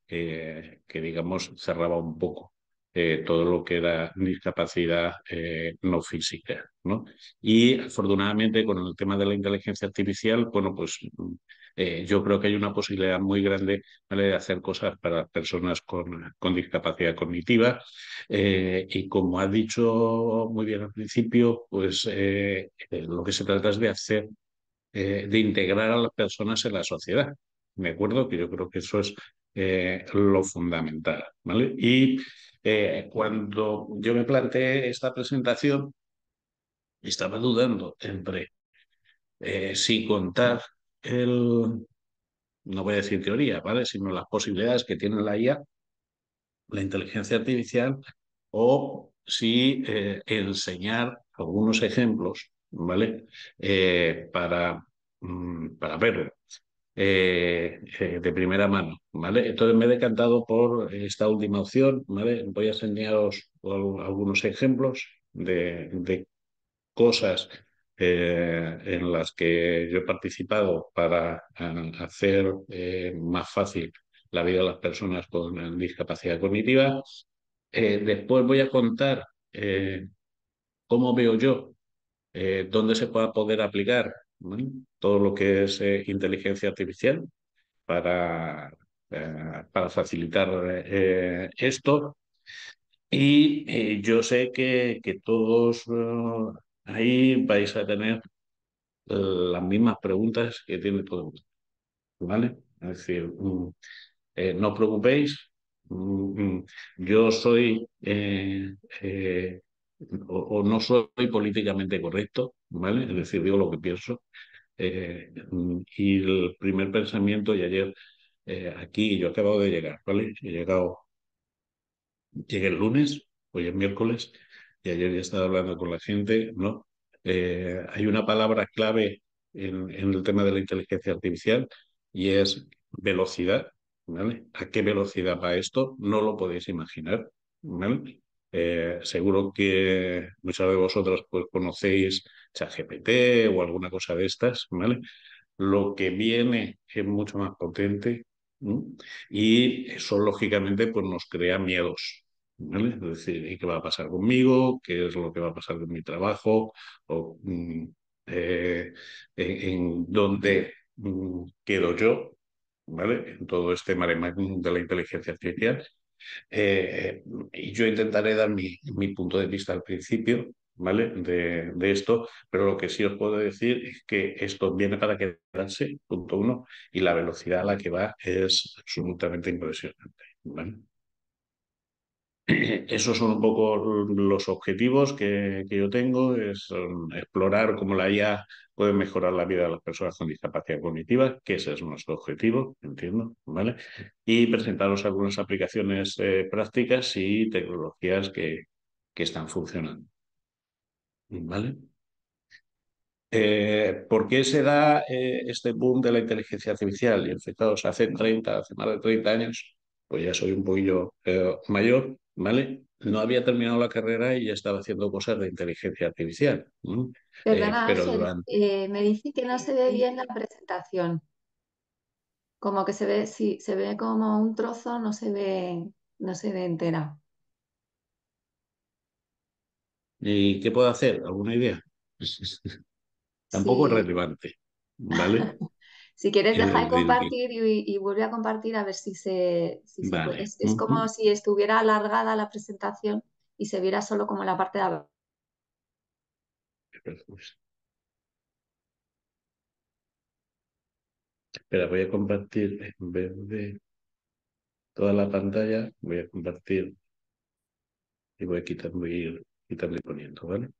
eh, que digamos, cerraba un poco eh, todo lo que era discapacidad eh, no física, ¿no? Y afortunadamente con el tema de la inteligencia artificial, bueno, pues eh, yo creo que hay una posibilidad muy grande, ¿vale? De hacer cosas para personas con, con discapacidad cognitiva. Eh, y como ha dicho muy bien al principio, pues eh, eh, lo que se trata es de hacer, eh, de integrar a las personas en la sociedad. ¿De acuerdo? Que yo creo que eso es eh, lo fundamental, ¿vale? Y eh, cuando yo me planteé esta presentación, estaba dudando entre eh, si contar el, no voy a decir teoría, ¿vale? Sino las posibilidades que tiene la I A, la inteligencia artificial, o si eh, enseñar algunos ejemplos, ¿vale? Eh, para, mm, para verlo eh, eh, de primera mano, ¿vale? Entonces me he decantado por esta última opción, ¿vale? Voy a enseñaros al- algunos ejemplos de, de cosas eh, en las que yo he participado para eh, hacer eh, más fácil la vida de las personas con discapacidad cognitiva. Eh, después voy a contar eh, cómo veo yo, eh, dónde se va a poder aplicar, ¿vale? Todo lo que es eh, inteligencia artificial para, eh, para facilitar eh, esto. Y eh, yo sé que, que todos eh, ahí vais a tener eh, las mismas preguntas que tiene todo el mundo, ¿vale? Es decir, mm, eh, no os preocupéis, mm, mm, yo soy eh, eh, o, o no soy políticamente correcto, ¿vale? Es decir, digo lo que pienso. Eh, mm, y el primer pensamiento, y ayer eh, aquí yo acabo de llegar, ¿vale? He llegado, llegué el lunes, hoy es miércoles, y ayer ya he estado hablando con la gente, ¿no? Eh, hay una palabra clave en, en el tema de la inteligencia artificial y es velocidad, ¿vale? ¿A qué velocidad va esto? No lo podéis imaginar, ¿vale? Eh, seguro que muchos de vosotros pues, conocéis ChatGPT o alguna cosa de estas, ¿vale? Lo que viene es mucho más potente, ¿no? Y eso lógicamente pues, nos crea miedos, ¿vale? Es decir, ¿y qué va a pasar conmigo? ¿Qué es lo que va a pasar con mi trabajo? O, mm, eh, en, en dónde mm, quedo yo, ¿vale? En todo este mare magnum de la inteligencia artificial. Eh, y yo intentaré dar mi, mi punto de vista al principio, ¿vale? De, de esto, pero lo que sí os puedo decir es que esto viene para quedarse, punto uno, y la velocidad a la que va es absolutamente impresionante, ¿vale? Esos son un poco los objetivos que, que yo tengo, es um, explorar cómo la I A puede mejorar la vida de las personas con discapacidad cognitiva, que ese es nuestro objetivo, entiendo, ¿vale? Y presentaros algunas aplicaciones eh, prácticas y tecnologías que, que están funcionando, ¿vale? Eh, ¿por qué se da eh, este boom de la inteligencia artificial? Y fijaos, hace treinta, hace más de treinta años, pues ya soy un poquillo eh, mayor, ¿vale? No había terminado la carrera y ya estaba haciendo cosas de inteligencia artificial. ¿No? Eh, Perdona, pero Ángel, durante... eh, me dice que no se ve bien la presentación. Como que se ve, sí, se ve como un trozo, no se ve, no se ve entera. ¿Y qué puedo hacer? ¿Alguna idea? Tampoco es Sí, relevante, ¿vale? si quieres Es deja de decir, que... compartir y, y vuelve a compartir a ver si se, si se puede. Vale. Es, es como Ujú. si estuviera alargada la presentación y se viera solo como la parte de abajo. Espera, voy a compartir, en vez de toda la pantalla, voy a compartir y voy quitando y ir quitando y poniendo, ¿vale?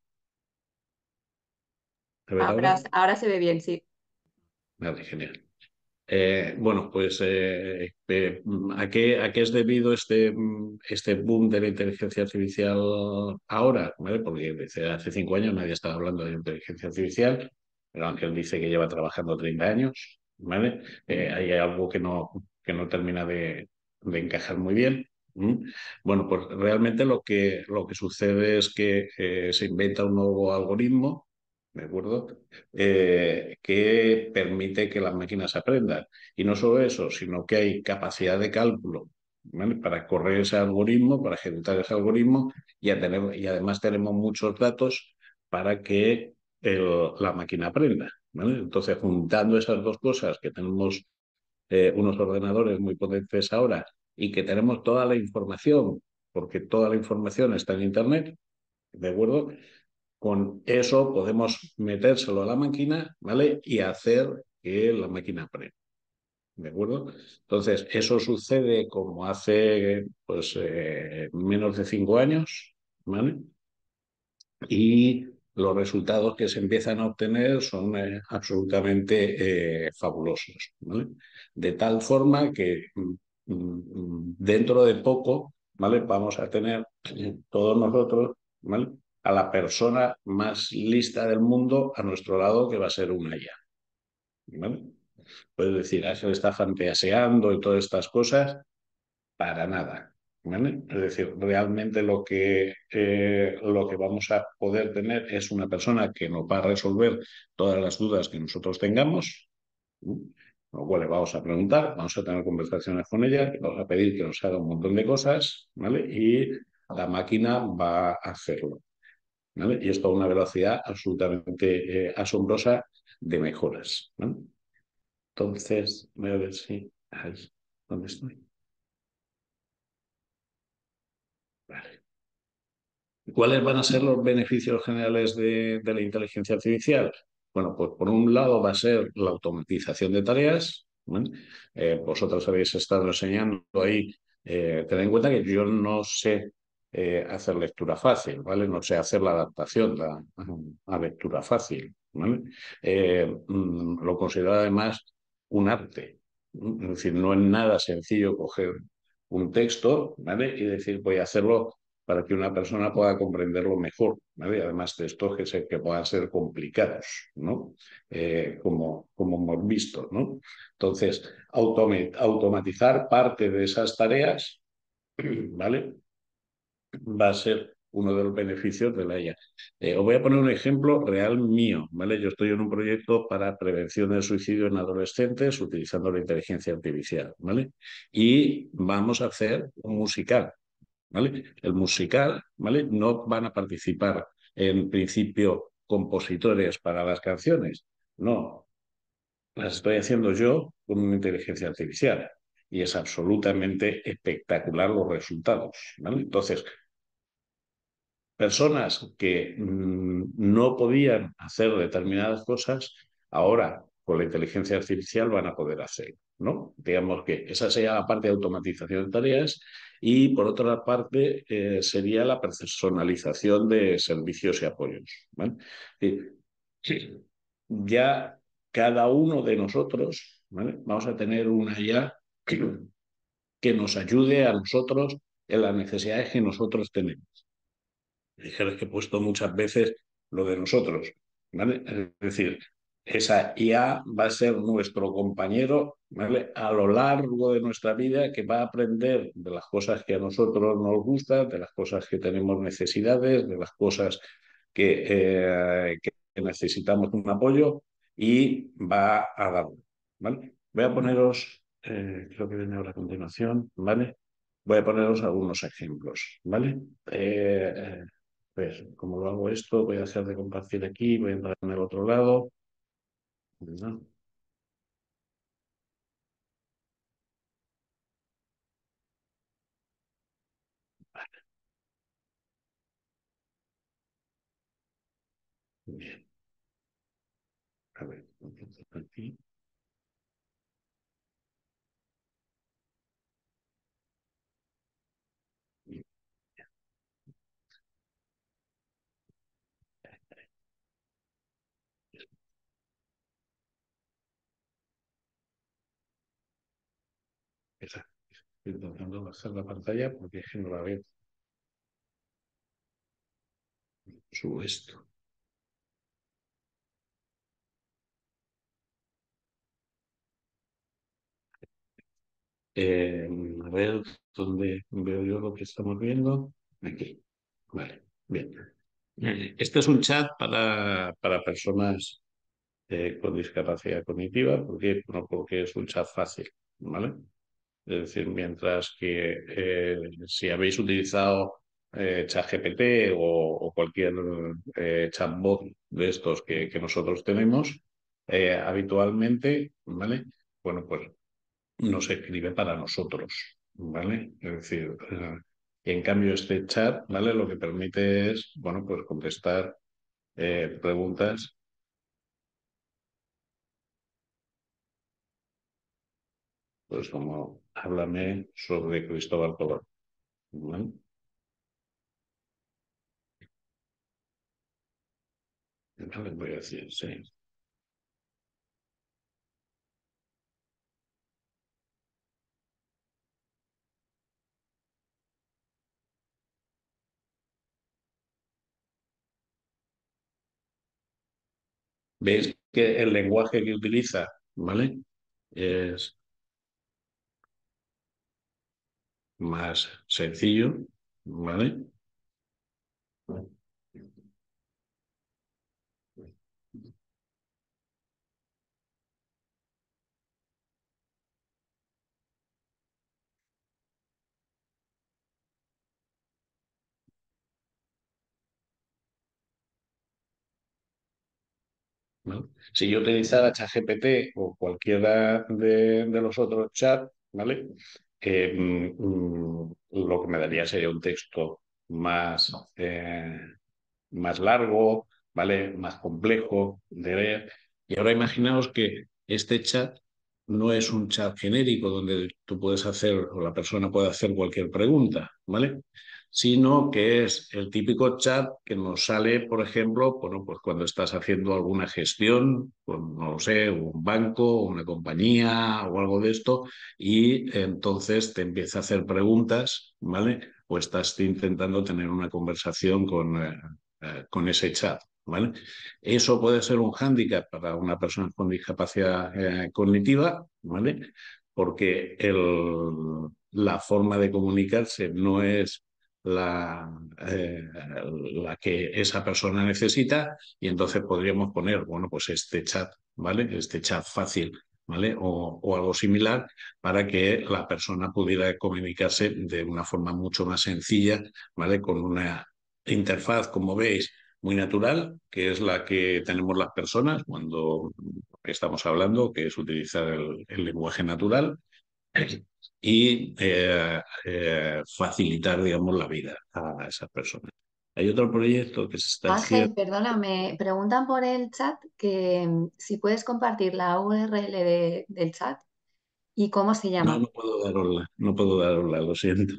A ver Ahora, ahora. ahora se ve bien, sí. Vale, genial. Eh, bueno, pues eh, eh, ¿a qué, a qué es debido este, mm, este boom de la inteligencia artificial ahora? ¿Vale? Porque desde hace cinco años nadie estaba hablando de inteligencia artificial, pero Ángel dice que lleva trabajando treinta años, ¿vale? Eh, hay algo que no, que no termina de, de encajar muy bien. ¿Mm? Bueno, pues realmente lo que, lo que sucede es que eh, se inventa un nuevo algoritmo, ¿de acuerdo? Eh, que permite que las máquinas aprendan. Y no solo eso, sino que hay capacidad de cálculo, ¿vale? Para correr ese algoritmo, para ejecutar ese algoritmo, y, a tener, y además tenemos muchos datos para que el- la máquina aprenda, ¿vale? Entonces, juntando esas dos cosas, que tenemos eh, unos ordenadores muy potentes ahora y que tenemos toda la información, porque toda la información está en Internet, ¿de acuerdo? Con eso podemos metérselo a la máquina, ¿vale? Y hacer que la máquina aprenda. ¿De acuerdo? Entonces, eso sucede como hace pues, eh, menos de cinco años, ¿vale? Y los resultados que se empiezan a obtener son eh, absolutamente eh, fabulosos, ¿vale? De tal forma que mm, mm, dentro de poco, ¿vale? Vamos a tener eh, todos nosotros, ¿vale? A la persona más lista del mundo a nuestro lado, que va a ser una I A, ¿vale? Puedes decir, ah, se le está fantaseando y todas estas cosas, para nada, ¿vale? Es decir, realmente lo que, eh, lo que vamos a poder tener es una persona que nos va a resolver todas las dudas que nosotros tengamos, ¿no? Lo cual le vamos a preguntar, vamos a tener conversaciones con ella, vamos a pedir que nos haga un montón de cosas, ¿vale? Y la máquina va a hacerlo, ¿vale? Y esto a una velocidad absolutamente eh, asombrosa de mejoras, ¿no? Entonces, voy a ver si... Ahí, ¿dónde estoy? Vale. ¿Cuáles van a ser los beneficios generales de, de la inteligencia artificial? Bueno, pues por un lado va a ser la automatización de tareas, ¿vale? Eh, vosotros habéis estado enseñando ahí, eh, tened en cuenta que yo no sé eh, hacer lectura fácil, ¿vale? No sé hacer la adaptación la, a lectura fácil, ¿vale? Eh, mm, lo considero además un arte. Es decir, no es nada sencillo coger un texto, ¿vale? Y decir, voy a hacerlo para que una persona pueda comprenderlo mejor, ¿vale? Además de estos que, se, que puedan ser complicados, ¿no? Eh, como, como hemos visto, ¿no? Entonces, automatizar parte de esas tareas, ¿vale? Va a ser uno de los beneficios de la I A. Eh, os voy a poner un ejemplo real mío, ¿vale? Yo estoy en un proyecto para prevención del suicidio en adolescentes utilizando la inteligencia artificial, ¿vale? Y vamos a hacer un musical, ¿vale? El musical, ¿vale? No van a participar en principio compositores para las canciones, no, las estoy haciendo yo con una inteligencia artificial y es absolutamente espectacular los resultados, ¿vale? Entonces, personas que mmm, no podían hacer determinadas cosas, ahora con la inteligencia artificial van a poder hacer, ¿no? Digamos que esa sería la parte de automatización de tareas y por otra parte eh, sería la personalización de servicios y apoyos, ¿vale? Y, sí, ya cada uno de nosotros, ¿vale? Vamos a tener una ya que, que nos ayude a nosotros en las necesidades que nosotros tenemos. Dijeron que he puesto muchas veces lo de nosotros, ¿vale? Es decir, esa I A va a ser nuestro compañero, ¿vale? A lo largo de nuestra vida, que va a aprender de las cosas que a nosotros nos gustan, de las cosas que tenemos necesidades, de las cosas que, eh, que necesitamos un apoyo y va a darlo, ¿vale? Voy a poneros, eh, creo que viene ahora a continuación, ¿vale? Voy a poneros algunos ejemplos, ¿vale? Eh, pues, como lo hago esto, voy a dejar de compartir aquí, voy a entrar en el otro lado. ¿No? Bien. A ver, entonces aquí. Estoy intentando bajar la pantalla porque es que no la veo. Subo esto. Eh, a ver dónde veo yo lo que estamos viendo. Aquí. Vale, bien. Eh, Este es un chat para, para personas eh, con discapacidad cognitiva, porque, no, porque es un chat fácil, ¿vale? Es decir, mientras que eh, si habéis utilizado eh, ChatGPT o, o cualquier eh, chatbot de estos que, que nosotros tenemos, eh, habitualmente, ¿vale? Bueno, pues nos escribe para nosotros, ¿vale? Es decir, eh, y en cambio este chat, ¿vale? Lo que permite es, bueno, pues contestar eh, preguntas, pues como háblame sobre Cristóbal Colón, ¿vale? Vale, voy a decir, sí. Veis que el lenguaje que utiliza, ¿vale? Es más sencillo, ¿vale? ¿No? Si yo utilizara ChatGPT o cualquiera de, de los otros chats, ¿vale? Eh, mm, mm, lo que me daría sería un texto más, eh, más largo, ¿vale? Más complejo de leer. Y ahora imaginaos que este chat no es un chat genérico donde tú puedes hacer o la persona puede hacer cualquier pregunta, ¿vale? Sino que es el típico chat que nos sale, por ejemplo, bueno, pues cuando estás haciendo alguna gestión, pues, no lo sé, un banco, una compañía o algo de esto, y entonces te empieza a hacer preguntas, ¿vale? O estás intentando tener una conversación con, eh, eh, con ese chat, ¿vale? Eso puede ser un hándicap para una persona con discapacidad eh, cognitiva, ¿vale? Porque el, la forma de comunicarse no es la, eh, la que esa persona necesita y entonces podríamos poner, bueno, pues este chat, ¿vale? Este chat fácil, ¿vale? O, o algo similar para que la persona pudiera comunicarse de una forma mucho más sencilla, ¿vale? Con una interfaz, como veis, muy natural, que es la que tenemos las personas cuando estamos hablando, que es utilizar el, el lenguaje natural y eh, eh, facilitar, digamos, la vida a esas personas. Hay otro proyecto que se está haciendo. Ángel, perdona, me preguntan por el chat que mm, si puedes compartir la U R L de- del chat y cómo se No, llama. no puedo darosla, no puedo darosla, lo siento.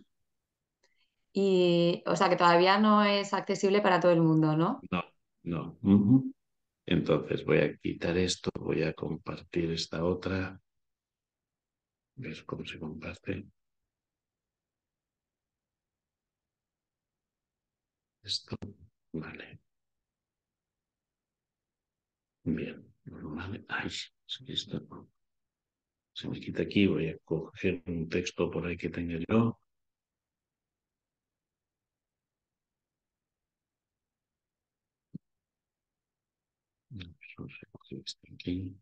Y, o sea, que todavía no es accesible para todo el mundo, ¿no? No, no. Ujú. Entonces voy a quitar esto, voy a compartir esta otra. ¿Ves cómo se comparte? Esto, vale. Bien, vale. Ay, es que esto se me quita aquí. Voy a coger un texto por ahí que tenga yo. No sé, coger esto aquí.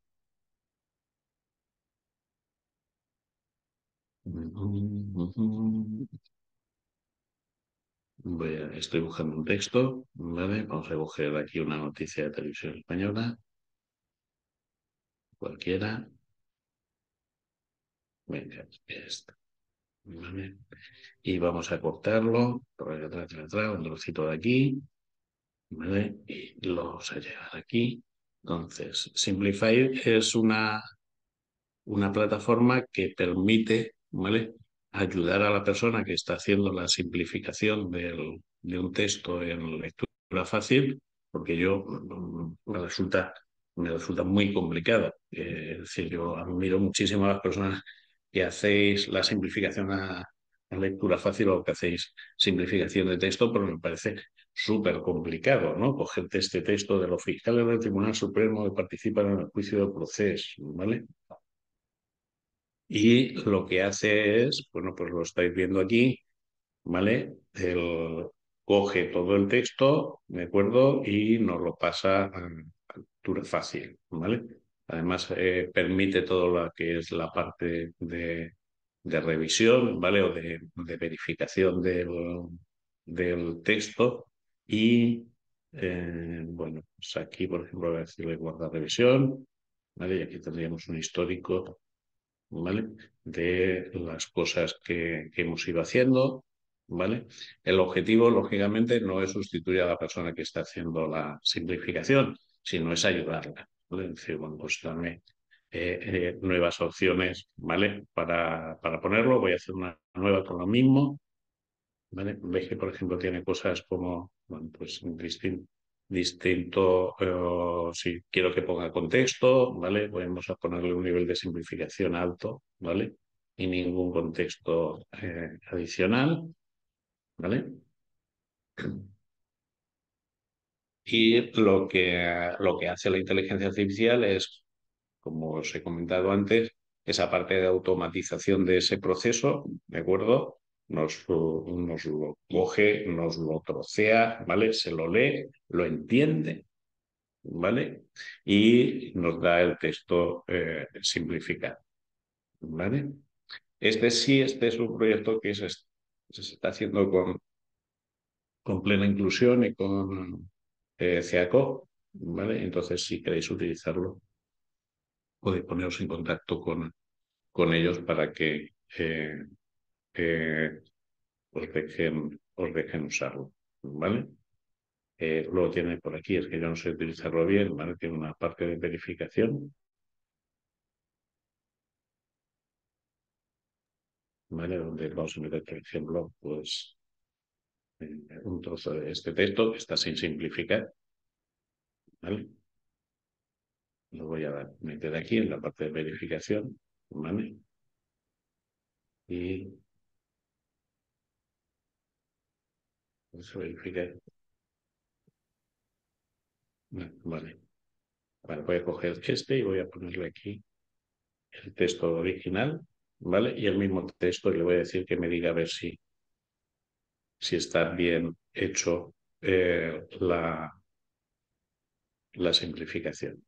Voy a- estoy buscando un texto, ¿vale? Vamos a coger aquí una noticia de televisión española, cualquiera. Venga, esta, ¿vale? Y vamos a cortarlo, por aquí atrás, atrás, atrás, un trocito de aquí, ¿vale? Y lo vamos a llevar aquí. Entonces, Simplify es una, una plataforma que permite, ¿vale? Ayudar a la persona que está haciendo la simplificación del- de un texto en lectura fácil, porque yo mm, me resulta, me resulta muy complicada. Eh, es decir, yo admiro muchísimo a las personas que hacéis la simplificación a, a lectura fácil o que hacéis simplificación de texto, pero me parece súper complicado, ¿no? Cogerte este texto de los fiscales del Tribunal Supremo que participan en el juicio del proceso, ¿vale? Y lo que hace es, bueno, pues lo estáis viendo aquí, ¿vale? Él coge todo el texto, ¿de acuerdo? Y nos lo pasa a lectura fácil, ¿vale? Además, eh, permite todo lo que es la parte de, de revisión, ¿vale? O de, de verificación del, del texto. Y, eh, bueno, pues aquí, por ejemplo, voy a decirle guardar revisión, ¿vale? Y aquí tendríamos un histórico, ¿vale? De las cosas que, que hemos ido haciendo, ¿vale? El objetivo, lógicamente, no es sustituir a la persona que está haciendo la simplificación, sino es ayudarla, ¿vale? Es decir, bueno, pues darme eh, eh, nuevas opciones, ¿vale? Para, para ponerlo, voy a hacer una nueva con lo mismo, ¿vale? Veis que, por ejemplo, tiene cosas como, bueno, pues distin- distinto, eh, si quiero que ponga contexto, ¿vale? Vamos a ponerle un nivel de simplificación alto, ¿vale? Y ningún contexto eh, adicional, ¿vale? Y lo que, lo que hace la inteligencia artificial es, como os he comentado antes, esa parte de automatización de ese proceso, ¿de acuerdo? Nos, nos lo coge, nos lo trocea, ¿vale? Se lo lee, lo entiende, ¿vale? Y nos da el texto eh, simplificado, ¿vale? Este sí, este es un proyecto que se, se está haciendo con, con plena inclusión y con eh, C A C O, ¿vale? Entonces, si queréis utilizarlo, podéis poneros en contacto con, con ellos para que eh, eh, os dejen, os dejen usarlo, ¿vale? Eh, luego tiene por aquí, es que yo no sé utilizarlo bien, ¿vale? Tiene una parte de verificación, ¿vale? Donde vamos a meter, por ejemplo, pues eh, un trozo de este texto que está sin simplificar, ¿vale? Lo voy a dar, meter aquí en la parte de verificación, ¿vale? Y eso verifica. Vale. Vale, voy a coger este y voy a ponerle aquí el texto original, ¿vale? Y el mismo texto y le voy a decir que me diga a ver si, si está bien hecho eh, la, la simplificación.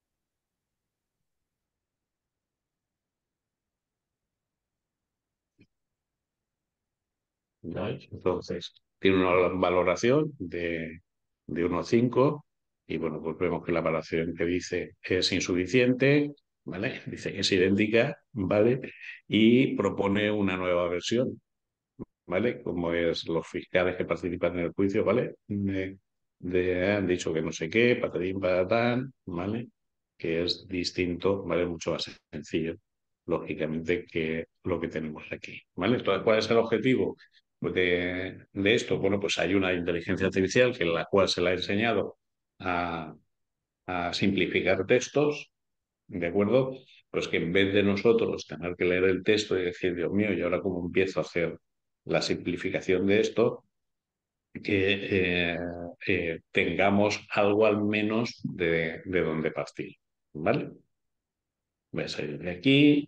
¿Vale? Entonces, tiene una valoración de, de uno a cinco y bueno, pues vemos que la valoración que dice es insuficiente, ¿vale? Dice que es idéntica, ¿vale? Y propone una nueva versión, ¿vale? Como es los fiscales que participan en el juicio, ¿vale? De, de- han dicho que no sé qué, patatín, patatán, ¿vale? Que es distinto, ¿vale? Mucho más sencillo, lógicamente, que lo que tenemos aquí, ¿vale? Entonces, ¿cuál es el objetivo de, de esto? Bueno, pues hay una inteligencia artificial que la cual se la ha enseñado a, a simplificar textos, ¿de acuerdo? Pues que en vez de nosotros tener que leer el texto y decir, Dios mío, ¿y ahora cómo empiezo a hacer la simplificación de esto? Que eh, eh, tengamos algo al menos de, de donde partir, ¿vale? Voy a salir de aquí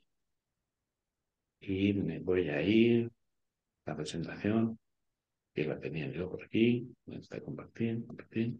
y me voy a ir a la presentación, que la tenía yo por aquí, está compartir, compartir.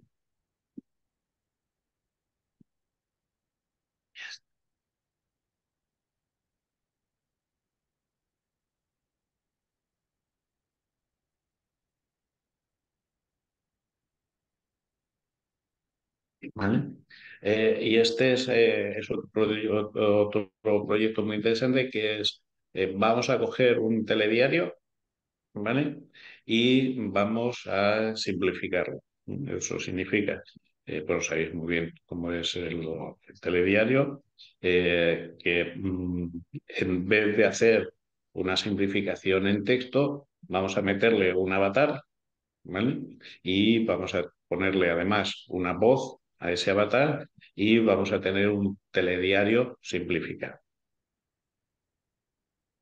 ¿Vale? Eh, y este es, eh, es otro, proye- otro proyecto muy interesante que es, eh, vamos a coger un telediario, ¿vale? Y vamos a simplificarlo. Eso significa, eh, bueno, sabéis muy bien cómo es el, el telediario, eh, que mm, en vez de hacer una simplificación en texto, vamos a meterle un avatar, ¿vale? Y vamos a ponerle además una voz a ese avatar y vamos a tener un telediario simplificado.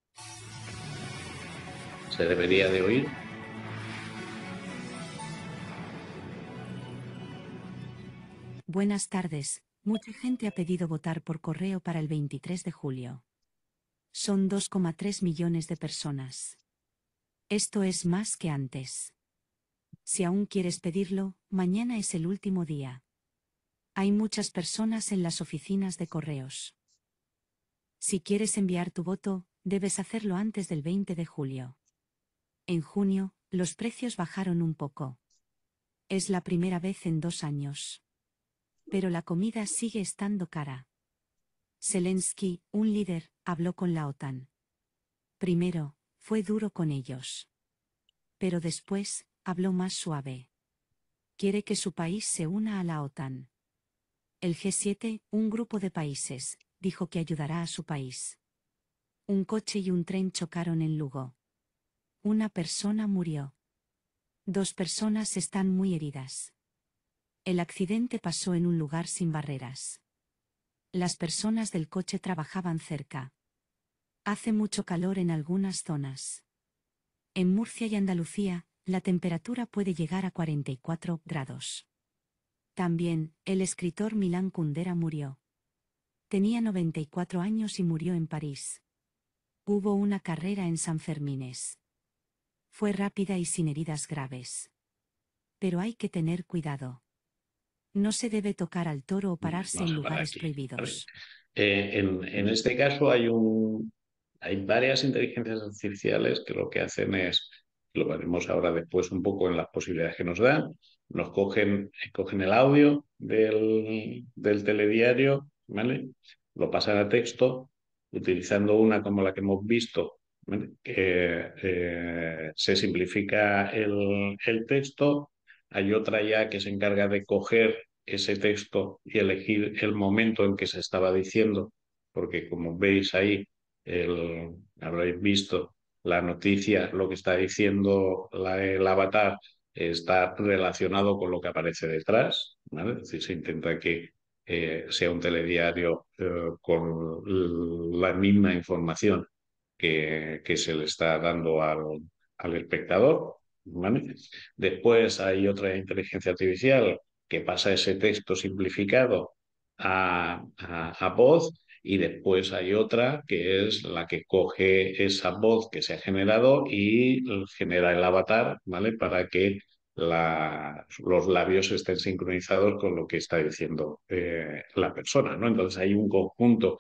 se debería de oír. Buenas tardes. Mucha gente ha pedido votar por correo para el veintitrés de julio. Son dos coma tres millones de personas. Esto es más que antes. Si aún quieres pedirlo, mañana es el último día. Hay muchas personas en las oficinas de correos. Si quieres enviar tu voto, debes hacerlo antes del veinte de julio. En junio, los precios bajaron un poco. Es la primera vez en dos años. Pero la comida sigue estando cara. Zelensky, un líder, habló con la OTAN. Primero, fue duro con ellos. Pero después, habló más suave. Quiere que su país se una a la OTAN. El G siete, un grupo de países, dijo que ayudará a su país. Un coche y un tren chocaron en Lugo. Una persona murió. Dos personas están muy heridas. El accidente pasó en un lugar sin barreras. Las personas del coche trabajaban cerca. Hace mucho calor en algunas zonas. En Murcia y Andalucía, la temperatura puede llegar a cuarenta y cuatro grados. También, el escritor Milán Kundera murió. Tenía noventa y cuatro años y murió en París. Hubo una carrera en San Fermines. Fue rápida y sin heridas graves. Pero hay que tener cuidado. No se debe tocar al toro o pararse Vamos en a parar lugares aquí, prohibidos. ¿vale? Eh, en, en este caso hay un, hay varias inteligencias artificiales que lo que hacen es, lo veremos ahora después un poco en las posibilidades que nos dan, nos cogen, cogen el audio del, del telediario, ¿vale? Lo pasan a texto, utilizando una como la que hemos visto, ¿vale? Que eh, se simplifica el, el texto. Hay otra ya que se encarga de coger ese texto y elegir el momento en que se estaba diciendo, porque como veis ahí, el, habréis visto la noticia, lo que está diciendo la, el avatar está relacionado con lo que aparece detrás, ¿vale? Es decir, se intenta que eh, sea un telediario eh, con la misma información que, que se le está dando al, al espectador, ¿vale? Después hay otra inteligencia artificial que pasa ese texto simplificado a, a, a voz, y después hay otra que es la que coge esa voz que se ha generado y genera el avatar, ¿vale? Para que la, los labios estén sincronizados con lo que está diciendo eh, la persona, ¿no? Entonces hay un conjunto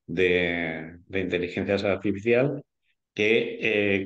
de, de inteligencia artificial que eh,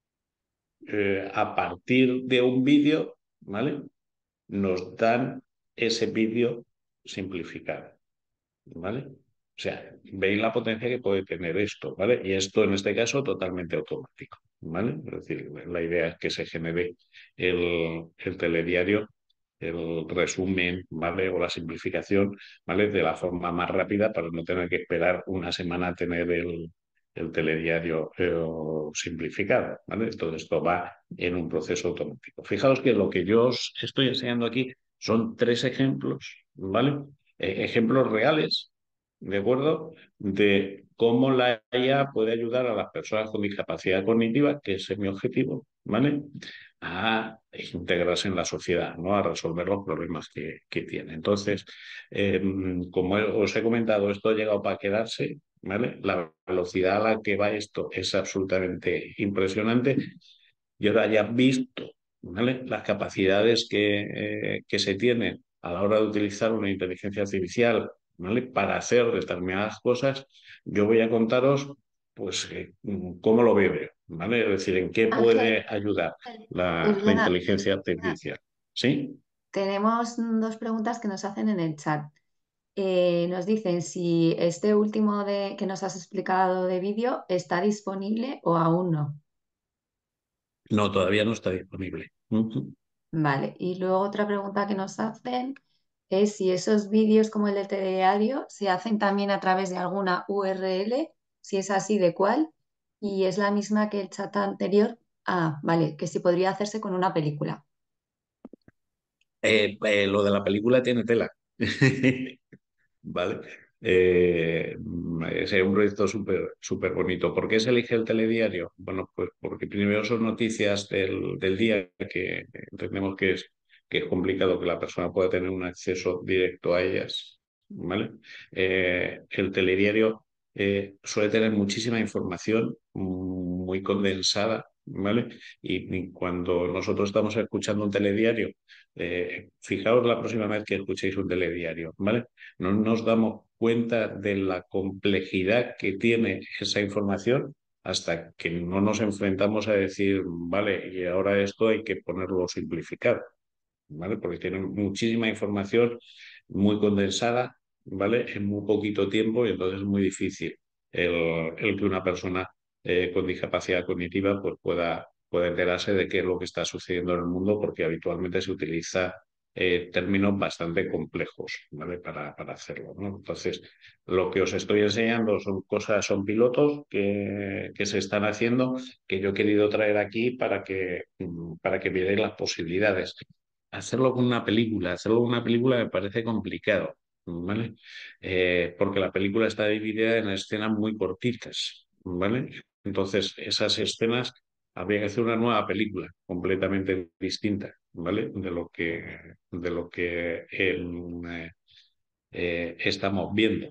eh, a partir de un vídeo, ¿vale? Nos dan ese vídeo simplificado, ¿vale? O sea, veis la potencia que puede tener esto, ¿vale? Y esto en este caso totalmente automático, ¿vale? Es decir, la idea es que se genere el, el telediario, el resumen, ¿vale? O la simplificación, ¿vale? De la forma más rápida para no tener que esperar una semana a tener el, el telediario eh, simplificado, ¿vale? Entonces esto va en un proceso automático. Fijaos que lo que yo os estoy enseñando aquí son tres ejemplos, ¿vale? Eh, ejemplos reales, ¿de acuerdo? De cómo la I A puede ayudar a las personas con discapacidad cognitiva, que ese es mi objetivo, ¿vale? A integrarse en la sociedad, ¿no? A resolver los problemas que, que tiene. Entonces, eh, como os he comentado, esto ha llegado para quedarse, ¿vale? La velocidad a la que va esto es absolutamente impresionante. Y ahora ya visto, ¿vale? Las capacidades que, eh, que se tienen a la hora de utilizar una inteligencia artificial, ¿vale? Para hacer determinadas cosas, yo voy a contaros pues eh, cómo lo veo, ¿vale? Es decir, en qué Ángel, puede ayudar la, la perdona, inteligencia artificial. ¿Sí? tenemos dos preguntas que nos hacen en el chat. Eh, nos dicen si este último de, que nos has explicado de vídeo está disponible o aún no. No, todavía no está disponible. Ujú. Vale, y luego otra pregunta que nos hacen es si esos vídeos como el del telediario se hacen también a través de alguna U R L, si es así, ¿de cuál? Y es la misma que el chat anterior. Ah, vale, que si podría hacerse con una película. Eh, eh, lo de la película tiene tela. ¿Vale? Eh, es un proyecto súper súper bonito. ¿Por qué se elige el telediario? Bueno, pues porque primero son noticias del, del día que entendemos que es, que es complicado que la persona pueda tener un acceso directo a ellas, ¿vale? Eh, el telediario eh, suele tener muchísima información mm, muy condensada, ¿vale? Y, y cuando nosotros estamos escuchando un telediario, eh, fijaos la próxima vez que escuchéis un telediario, ¿vale? No nos damos cuenta de la complejidad que tiene esa información hasta que no nos enfrentamos a decir, vale, y ahora esto hay que ponerlo simplificado, ¿vale? Porque tiene muchísima información muy condensada, ¿vale? En muy poquito tiempo y entonces es muy difícil el, el que una persona eh, con discapacidad cognitiva pues pueda, pueda enterarse de qué es lo que está sucediendo en el mundo porque habitualmente se utiliza eh, términos bastante complejos, ¿vale? Para, para hacerlo, ¿no? Entonces, lo que os estoy enseñando son cosas, son pilotos que, que se están haciendo que yo he querido traer aquí para que, para que veáis las posibilidades. Hacerlo con una película, hacerlo con una película me parece complicado, ¿vale? Eh, porque la película está dividida en escenas muy cortitas, ¿vale? Entonces, esas escenas habría que hacer una nueva película completamente distinta, ¿vale? De lo que, de lo que eh, eh, estamos viendo,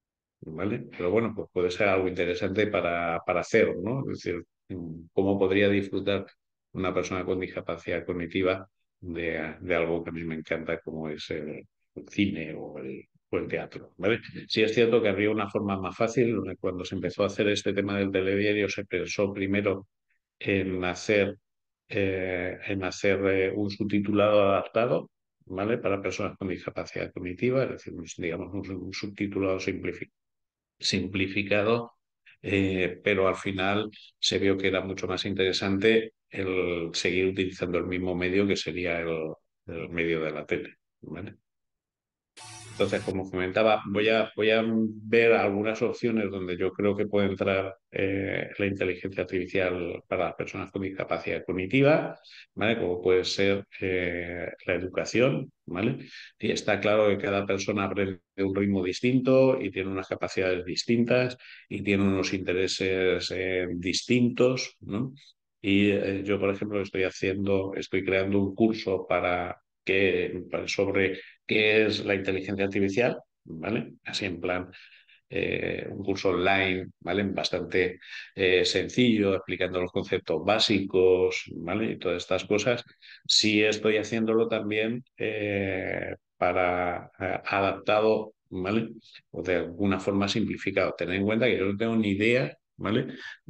¿vale? Pero bueno, pues puede ser algo interesante para, para hacer, ¿no? Es decir, mm, cómo podría disfrutar una persona con discapacidad cognitiva de, de algo que a mí me encanta, como es el, el cine o el, o el teatro, ¿vale? Sí es cierto que habría una forma más fácil. Cuando se empezó a hacer este tema del telediario, se pensó primero en hacer, eh, en hacer eh, un subtitulado adaptado, ¿vale? Para personas con discapacidad cognitiva, es decir, digamos, un, un subtitulado simplificado simplificado, eh, pero al final se vio que era mucho más interesante el seguir utilizando el mismo medio que sería el, el medio de la tele, ¿vale? Entonces, como comentaba, voy a, voy a ver algunas opciones donde yo creo que puede entrar eh, la inteligencia artificial para las personas con discapacidad cognitiva, ¿vale? Como puede ser eh, la educación, ¿vale? Y está claro que cada persona aprende de un ritmo distinto y tiene unas capacidades distintas y tiene unos intereses eh, distintos, ¿no? Y eh, yo, por ejemplo, estoy haciendo, estoy creando un curso para que, para- sobre qué es la inteligencia artificial, ¿vale? Así en plan, eh, un curso online, ¿vale? Bastante eh, sencillo, explicando los conceptos básicos, ¿vale? Y todas estas cosas. Sí estoy haciéndolo también eh, para eh, adaptado, ¿vale? O de alguna forma simplificado. Tened en cuenta que yo no tengo ni idea, ¿vale?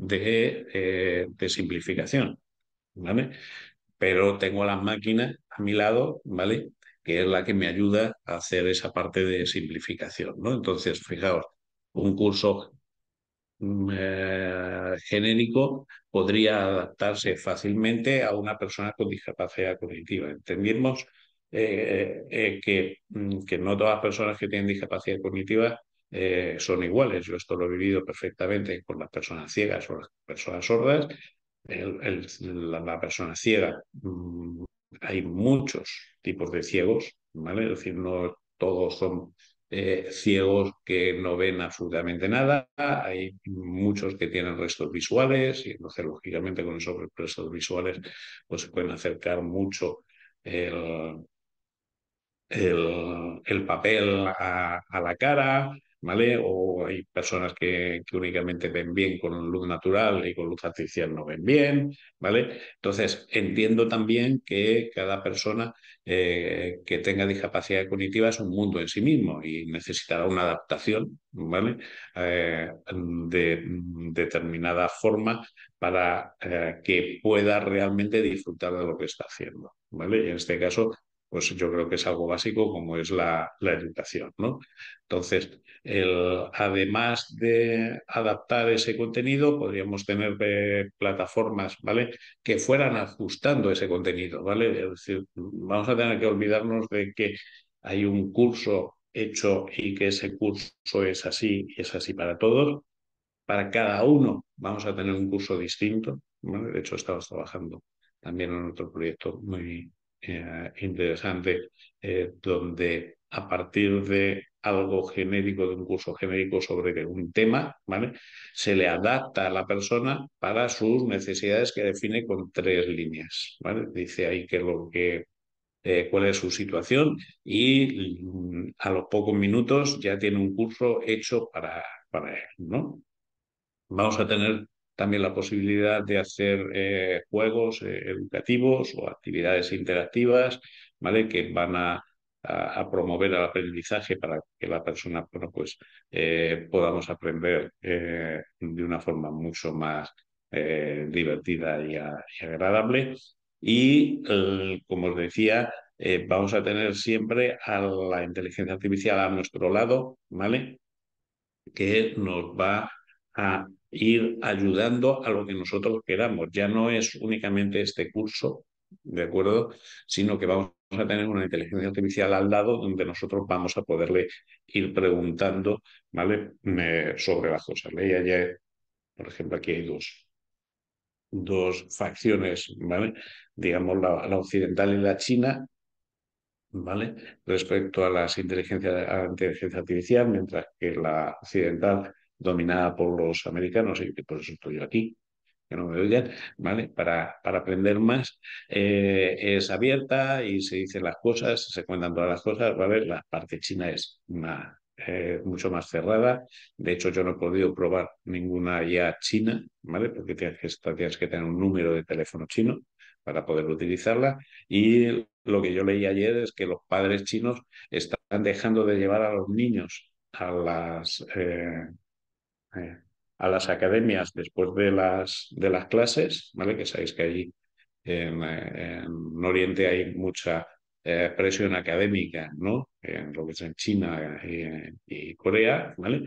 De, eh, de simplificación, ¿vale? Pero tengo las máquinas a mi lado, ¿vale? Que es la que me ayuda a hacer esa parte de simplificación, ¿no? Entonces, fijaos, un curso mm, eh, genérico podría adaptarse fácilmente a una persona con discapacidad cognitiva. Entendimos eh, eh, que, mm, que no todas las personas que tienen discapacidad cognitiva eh, son iguales. Yo esto lo he vivido perfectamente con las personas ciegas o las personas sordas. El- el- la, la persona ciega, mm, hay muchos tipos de ciegos, ¿vale? Es decir, no todos son eh, ciegos que no ven absolutamente nada, hay muchos que tienen restos visuales y entonces lógicamente con esos restos visuales pues se pueden acercar mucho el, el, el papel a, a la cara, ¿vale? O hay personas que, que únicamente ven bien con luz natural y con luz artificial no ven bien, ¿vale? Entonces, entiendo también que cada persona eh, que tenga discapacidad cognitiva es un mundo en sí mismo y necesitará una adaptación, ¿vale? Eh, de determinada forma para eh, que pueda realmente disfrutar de lo que está haciendo, ¿vale? Y en este caso pues yo creo que es algo básico como es la, la educación, ¿no? Entonces, el, además de adaptar ese contenido, podríamos tener eh, plataformas, ¿vale? Que fueran ajustando ese contenido, ¿vale? Es decir, vamos a tener que olvidarnos de que hay un curso hecho y que ese curso es así y es así para todos. Para cada uno vamos a tener un curso distinto, ¿vale? De hecho, estamos trabajando también en otro proyecto muy eh, interesante, eh, donde a partir de algo genérico, de un curso genérico sobre un tema, ¿vale? Se le adapta a la persona para sus necesidades que define con tres líneas, ¿vale? Dice ahí que lo que eh, cuál es su situación y mm, a los pocos minutos ya tiene un curso hecho para, para él, ¿no? Vamos a tener también la posibilidad de hacer eh, juegos eh, educativos o actividades interactivas, ¿vale? Que van a, a- a promover el aprendizaje para que la persona, bueno, pues eh, podamos aprender eh, de una forma mucho más eh, divertida y, a- y agradable. Y, el- como os decía, eh, vamos a tener siempre a la inteligencia artificial a nuestro lado, ¿vale? Que nos va a ir ayudando a lo que nosotros queramos. Ya no es únicamente este curso, ¿de acuerdo? Sino que vamos a tener una inteligencia artificial al lado donde nosotros vamos a poderle ir preguntando, ¿vale? Eh, sobre las cosas. Leí ayer, por ejemplo, aquí hay dos, dos facciones, ¿vale? Digamos, la, la occidental y la china, ¿vale? Respecto a las inteligencias, a la inteligencia artificial, mientras que la occidental, dominada por los americanos, y por eso estoy yo aquí, que no me oigan, ¿vale? Para, para aprender más, eh, es abierta y se dicen las cosas, se cuentan todas las cosas, ¿vale? La parte china es una, eh, mucho más cerrada. De hecho, yo no he podido probar ninguna I A china, ¿vale? Porque tienes que, tienes que tener un número de teléfono chino para poder utilizarla. Y lo que yo leí ayer es que los padres chinos están dejando de llevar a los niños a las, eh, eh, a las academias después de las, de las clases, ¿vale? Que sabéis que allí en, eh, en Oriente hay mucha eh, presión académica, ¿no? En lo que es en China y, y Corea, ¿vale?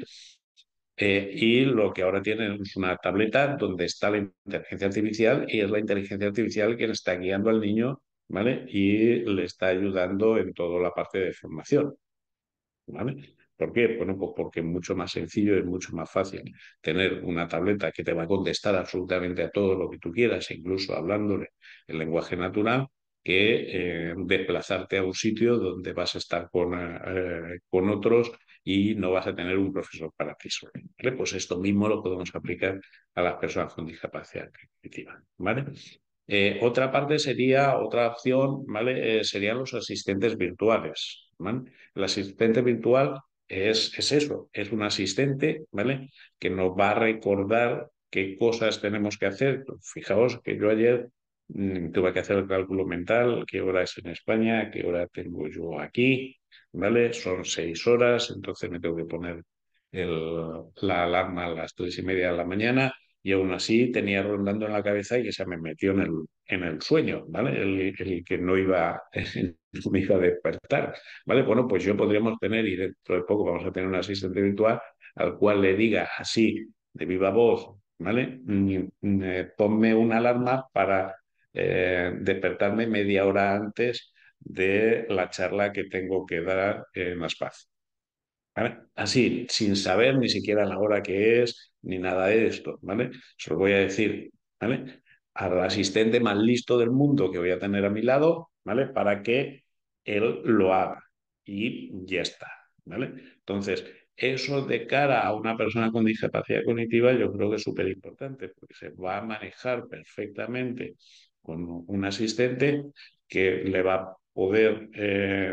Eh, y lo que ahora tienen es una tableta donde está la inteligencia artificial y es la inteligencia artificial quien está guiando al niño, ¿vale? Y le está ayudando en toda la parte de formación, ¿vale? ¿Por qué? Bueno, pues porque es mucho más sencillo, es mucho más fácil tener una tableta que te va a contestar absolutamente a todo lo que tú quieras, incluso hablándole en lenguaje natural, que eh, desplazarte a un sitio donde vas a estar con, eh, con otros y no vas a tener un profesor para ti solo, ¿vale? Pues esto mismo lo podemos aplicar a las personas con discapacidad cognitiva, ¿vale? Eh, otra parte sería, otra opción, ¿vale? Eh, serían los asistentes virtuales, ¿vale? El asistente virtual es, es eso, es un asistente, ¿vale? Que nos va a recordar qué cosas tenemos que hacer. Fijaos que yo ayer mm, tuve que hacer el cálculo mental, qué hora es en España, qué hora tengo yo aquí, ¿vale? Son seis horas, entonces me tengo que poner el- la alarma a las tres y media de la mañana y aún así tenía rondando en la cabeza y que se me metió en el, en el sueño, ¿vale? El, el que no iba, no me iba a despertar, ¿vale? Bueno, pues yo podríamos tener, y dentro de poco vamos a tener un asistente virtual al cual le diga así, de viva voz, ¿vale? Mm, mm, eh, ponme una alarma para eh, despertarme media hora antes de la charla que tengo que dar en las Paz. ¿Vale? Así, sin saber ni siquiera la hora que es, ni nada de esto, ¿vale? Se lo voy a decir, ¿vale? Al asistente más listo del mundo que voy a tener a mi lado, ¿vale? Para que él lo haga. Y ya está, ¿vale? Entonces, eso de cara a una persona con discapacidad cognitiva yo creo que es súper importante, porque se va a manejar perfectamente con un asistente que le va a poder eh,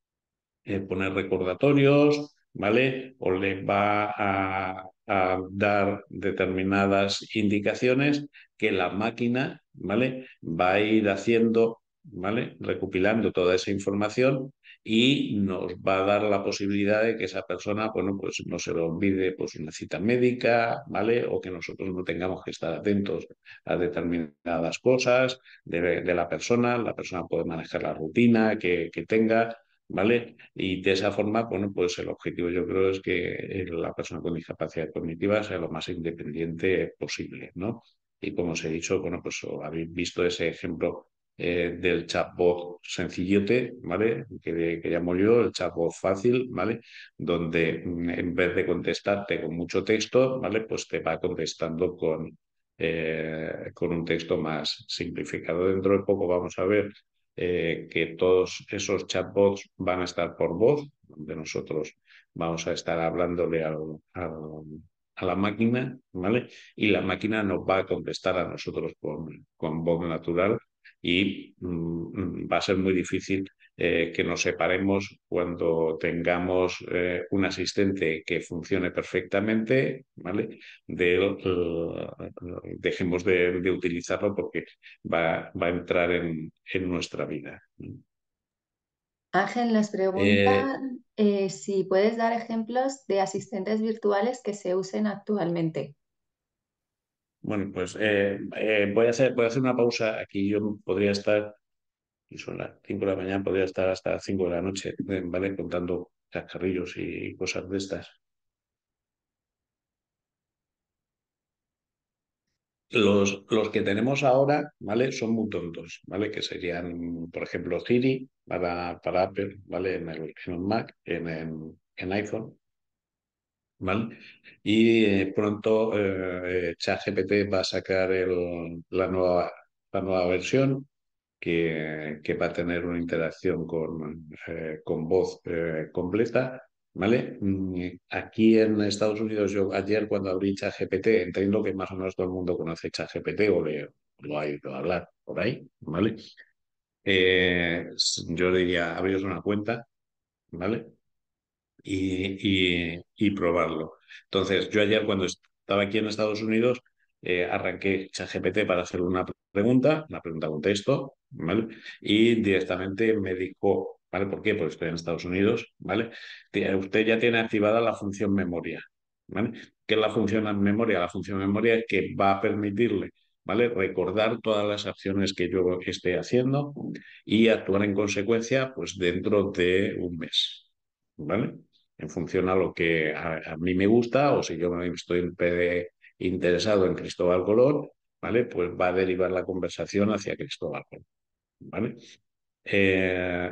eh, poner recordatorios, ¿vale? O le va a, a dar determinadas indicaciones que la máquina, ¿vale? Va a ir haciendo, ¿vale? Recopilando toda esa información y nos va a dar la posibilidad de que esa persona, bueno, pues no se le olvide pues una cita médica, ¿vale? O que nosotros no tengamos que estar atentos a determinadas cosas de, de la persona, la persona puede manejar la rutina que, que tenga, ¿vale? Y de esa forma, bueno, pues el objetivo yo creo es que eh, la persona con discapacidad cognitiva sea lo más independiente posible, ¿no? Y como os he dicho, bueno, pues habéis visto ese ejemplo eh, del chatbot sencillote, ¿vale? Que, que llamo yo, el chatbot fácil, ¿vale? Donde mm, en vez de contestarte con mucho texto, ¿vale? Pues te va contestando con, eh, con un texto más simplificado. Dentro de poco vamos a ver eh, que todos esos chatbots van a estar por voz, donde nosotros vamos a estar hablándole al- al- a la máquina, ¿vale? Y la máquina nos va a contestar a nosotros con, con voz natural y mm, va a ser muy difícil eh, que nos separemos cuando tengamos eh, un asistente que funcione perfectamente, ¿vale? De, eh, dejemos de, de utilizarlo porque va, va a entrar en, en nuestra vida. Ángel nos Eh, pregunta eh, si puedes dar ejemplos de asistentes virtuales que se usen actualmente. bueno, pues eh, eh, voy a hacer, voy a hacer una pausa aquí. Yo podría estar, y son las cinco de la mañana, podría estar hasta las cinco de la noche, eh, ¿vale? Contando chascarrillos y cosas de estas. Los, los que tenemos ahora, ¿vale? Son muy tontos, ¿vale? Que serían, por ejemplo, Siri para, para Apple, ¿vale? En el, en el Mac, en, en, en iPhone, ¿vale? Y eh, pronto eh, eh, ChatGPT va a sacar el- la nueva, la nueva versión que, que va a tener una interacción con, eh, con voz eh, completa, ¿vale? Mm, Aquí en Estados Unidos, yo ayer cuando abrí ChatGPT, entiendo que más o menos todo el mundo conoce ChatGPT o le, lo ha oído hablar por ahí, ¿vale? Eh, yo diría, abriros una cuenta, ¿vale? y, y- y probarlo. Entonces, yo ayer cuando estaba aquí en Estados Unidos, eh, arranqué ChatGPT para hacer una pregunta, una pregunta con texto, ¿vale? Y directamente me dijo, ¿vale? ¿Por qué? Porque estoy en Estados Unidos, ¿vale? Tie- Usted ya tiene activada la función memoria, ¿vale? ¿Qué es la función memoria? La función memoria es que va a permitirle, ¿vale? Recordar todas las acciones que yo esté haciendo y actuar en consecuencia, pues dentro de un mes, ¿vale? En función a lo que a, a mí me gusta o si yo me estoy pe- interesado en Cristóbal Colón, ¿vale? Pues va a derivar la conversación hacia Cristóbal Colón, ¿vale? Eh,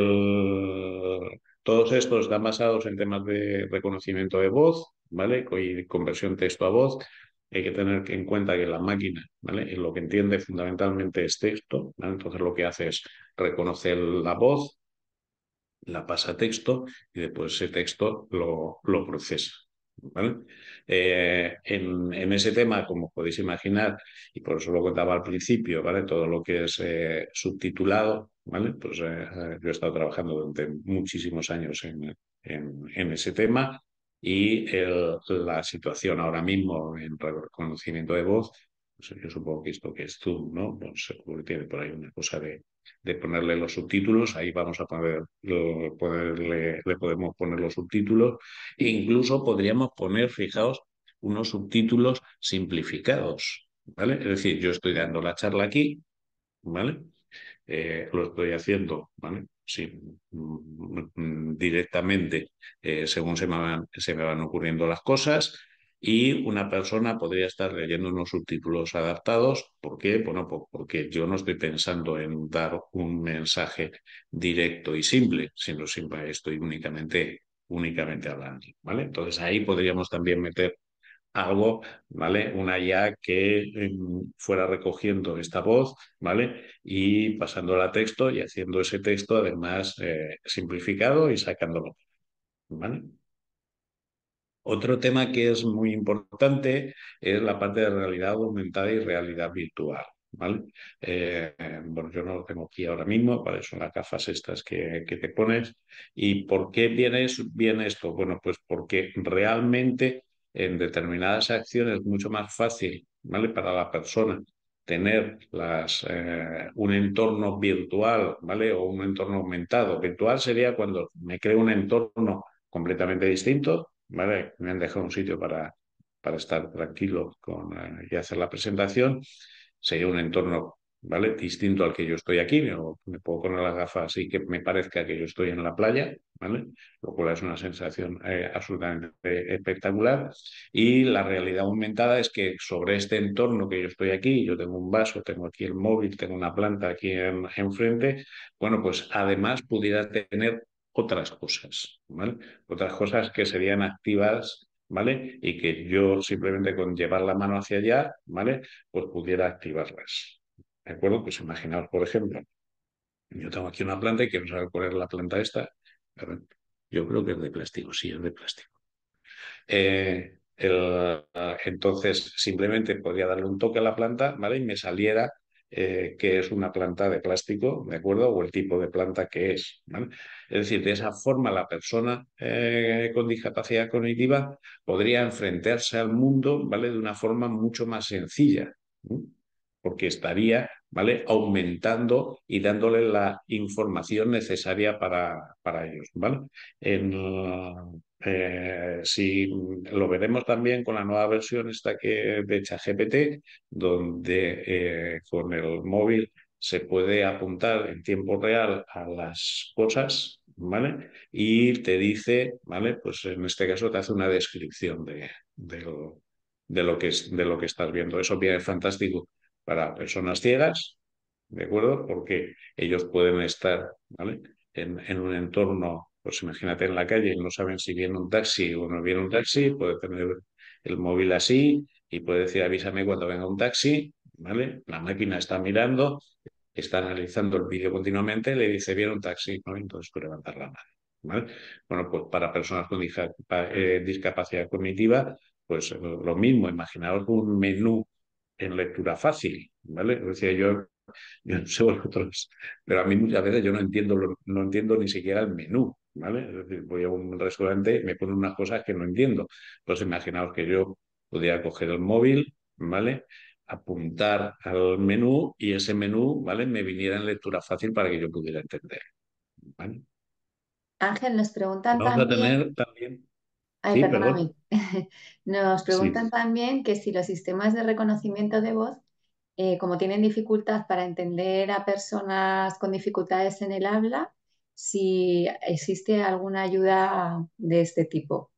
el- todos estos están basados en temas de reconocimiento de voz, ¿vale? Y conversión texto a voz. Hay que tener en cuenta que la máquina, ¿vale? En lo que entiende fundamentalmente es texto, ¿vale? Entonces lo que hace es reconocer la voz, la pasa a texto y después ese texto lo, lo procesa, ¿vale? Eh, en, en ese tema, como podéis imaginar, y por eso lo contaba al principio, ¿vale? Todo lo que es eh, subtitulado, ¿vale? Pues eh, eh, yo he estado trabajando durante muchísimos años en, en, en ese tema y el- la situación ahora mismo en reconocimiento de voz, pues yo supongo que esto que es Zoom, ¿no? Pues seguro que tiene por ahí una cosa de de ponerle los subtítulos, ahí vamos a poner, lo- ponerle, le podemos poner los subtítulos, e incluso podríamos poner, fijaos, unos subtítulos simplificados, ¿vale? Es decir, yo estoy dando la charla aquí, ¿vale? Eh, lo estoy haciendo, ¿vale? Sí, mm, mm, directamente eh, según se me van, se me van ocurriendo las cosas y una persona podría estar leyendo unos subtítulos adaptados. ¿Por qué? Bueno, pues porque yo no estoy pensando en dar un mensaje directo y simple, sino siempre estoy únicamente, únicamente hablando, ¿vale? Entonces ahí podríamos también meter algo, ¿vale? Una I A que eh, fuera recogiendo esta voz, ¿vale? Y pasándola a texto y haciendo ese texto además eh, simplificado y sacándolo, ¿vale? Otro tema que es muy importante es la parte de realidad aumentada y realidad virtual, ¿vale? Eh, bueno, yo no lo tengo aquí ahora mismo, ¿vale? Son las gafas estas que, que te pones. ¿Y por qué viene, es- viene esto? Bueno, pues porque realmente en determinadas acciones es mucho más fácil, ¿vale? Para la persona tener las, eh, un entorno virtual, ¿vale? O un entorno aumentado. Virtual sería cuando me creo un entorno completamente distinto, ¿vale? Me han dejado un sitio para, para estar tranquilo con, eh, y hacer la presentación. Sería un entorno, ¿vale? Distinto al que yo estoy aquí. Me, me puedo poner las gafas así que me parezca que yo estoy en la playa, ¿vale? Lo cual es una sensación eh, absolutamente espectacular. Y la realidad aumentada es que sobre este entorno que yo estoy aquí, yo tengo un vaso, tengo aquí el móvil, tengo una planta aquí en, enfrente, bueno, pues además pudiera tener otras cosas, ¿vale? Otras cosas que serían activas, ¿vale? Y que yo simplemente con llevar la mano hacia allá, ¿vale? Pues pudiera activarlas. ¿De acuerdo? Pues imaginaos, por ejemplo, Yo tengo aquí una planta y quiero saber cuál es la planta esta. A ver, yo creo que es de plástico, sí, es de plástico. Eh, el- entonces, simplemente podría darle un toque a la planta, ¿vale? Y me saliera eh, que es una planta de plástico, ¿de acuerdo? O el tipo de planta que es, ¿vale? Es decir, de esa forma la persona eh, con discapacidad cognitiva podría enfrentarse al mundo, ¿vale? De una forma mucho más sencilla, ¿no? Porque estaría, ¿vale? Aumentando y dándole la información necesaria para, para ellos, ¿vale? En, eh, si lo veremos también con la nueva versión esta que de ChatGPT, donde eh, con el móvil se puede apuntar en tiempo real a las cosas, ¿vale? Y te dice, ¿vale? Pues en este caso te hace una descripción de, de lo, de lo que es, de lo que estás viendo. Eso viene fantástico para personas ciegas, ¿de acuerdo? Porque ellos pueden estar, ¿vale? En, en un entorno, pues imagínate en la calle y no saben si viene un taxi o no viene un taxi, puede tener el móvil así y puede decir avísame cuando venga un taxi, ¿vale? La máquina está mirando, está analizando el vídeo continuamente, le dice viene un taxi, ¿no? Entonces tú levantas la mano, ¿vale? Bueno, pues para personas con disca- eh, discapacidad cognitiva, pues eh, lo mismo, imaginaos un menú en lectura fácil, ¿vale? Decía yo, yo no sé vosotros, pero a mí muchas veces yo no entiendo, lo- no entiendo ni siquiera el menú, ¿vale? Es decir, voy a un restaurante y me ponen unas cosas que no entiendo. Entonces, imaginaos que yo pudiera coger el móvil, ¿vale? Apuntar al menú y ese menú, ¿vale? Me viniera en lectura fácil para que yo pudiera entender, ¿vale? Ángel, nos preguntan Vamos a también, tener también, ay, sí, perdón, perdóname, nos preguntan sí. también que si los sistemas de reconocimiento de voz, eh, como tienen dificultad para entender a personas con dificultades en el habla, si existe alguna ayuda de este tipo.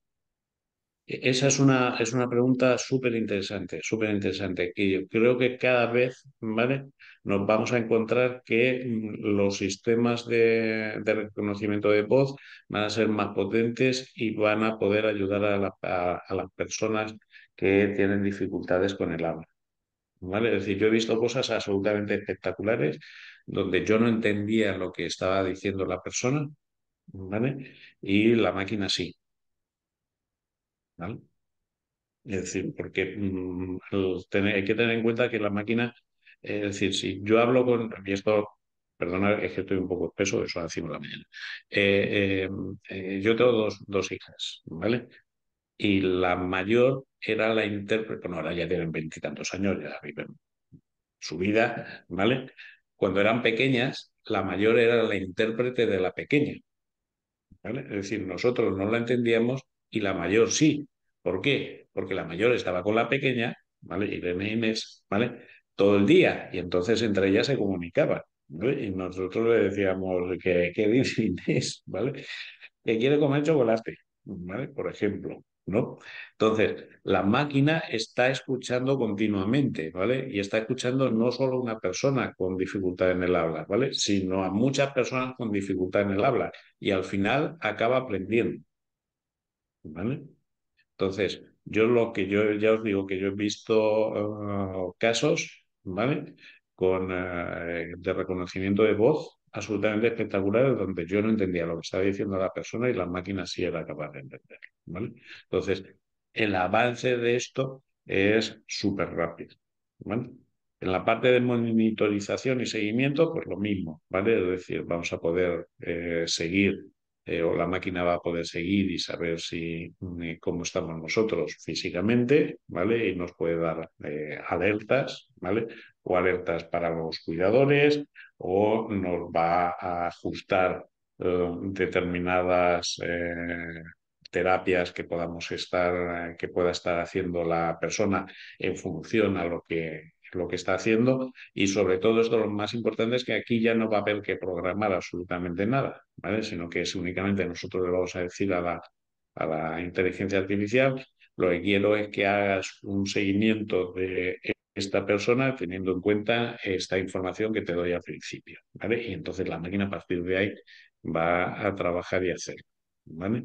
Esa es una, es una pregunta súper interesante, súper interesante, que yo creo que cada vez, ¿vale? Nos vamos a encontrar que mm, los sistemas de, de reconocimiento de voz van a ser más potentes y van a poder ayudar a, la- a- a las personas que tienen dificultades con el habla, ¿vale? Es decir, yo he visto cosas absolutamente espectaculares donde yo no entendía lo que estaba diciendo la persona, ¿vale? Y la máquina sí, ¿vale? Es decir, porque mm, el tener- hay que tener en cuenta que la máquina, eh, es decir, si yo hablo con, y esto, perdona, es que estoy un poco espeso, eso decimos la mañana. Eh, eh, eh, yo tengo dos, dos hijas, ¿vale? Y la mayor era la intérprete, bueno, ahora ya tienen veintitantos años, ya viven su vida, ¿vale? Cuando eran pequeñas, la mayor era la intérprete de la pequeña. ¿Vale? Es decir, nosotros no la entendíamos y la mayor sí. ¿Por qué? Porque la mayor estaba con la pequeña, ¿vale? Irene e Inés, ¿vale? Todo el día y entonces entre ellas se comunicaban, ¿vale? Y nosotros le decíamos que, ¿qué dice Inés? ¿Vale? Que quiere comer chocolate, ¿vale? Por ejemplo, ¿no? Entonces, la máquina está escuchando continuamente, ¿vale? Y está escuchando no solo a una persona con dificultad en el habla, ¿vale? Sino a muchas personas con dificultad en el habla. Y al final acaba aprendiendo, ¿vale? Entonces, yo lo que yo ya os digo que yo he visto eh, casos, ¿vale? Con, eh, de reconocimiento de voz absolutamente espectaculares donde yo no entendía lo que estaba diciendo la persona y la máquina sí era capaz de entender, ¿vale? Entonces, el avance de esto es súper rápido, ¿vale? En la parte de monitorización y seguimiento, pues lo mismo, ¿vale? Es decir, vamos a poder eh, seguir eh, o la máquina va a poder seguir y saber si eh, cómo estamos nosotros físicamente, ¿vale? Y nos puede dar eh, alertas, ¿vale? O alertas para los cuidadores, o nos va a ajustar eh, determinadas eh, terapias que podamos estar, eh, que pueda estar haciendo la persona en función a lo que lo que está haciendo y sobre todo esto lo más importante es que aquí ya no va a haber que programar absolutamente nada, ¿vale? Sino que es únicamente nosotros le vamos a decir a la, a la inteligencia artificial, lo que quiero es que hagas un seguimiento de esta persona teniendo en cuenta esta información que te doy al principio, ¿vale? Y entonces la máquina a partir de ahí va a trabajar y hacer, ¿vale?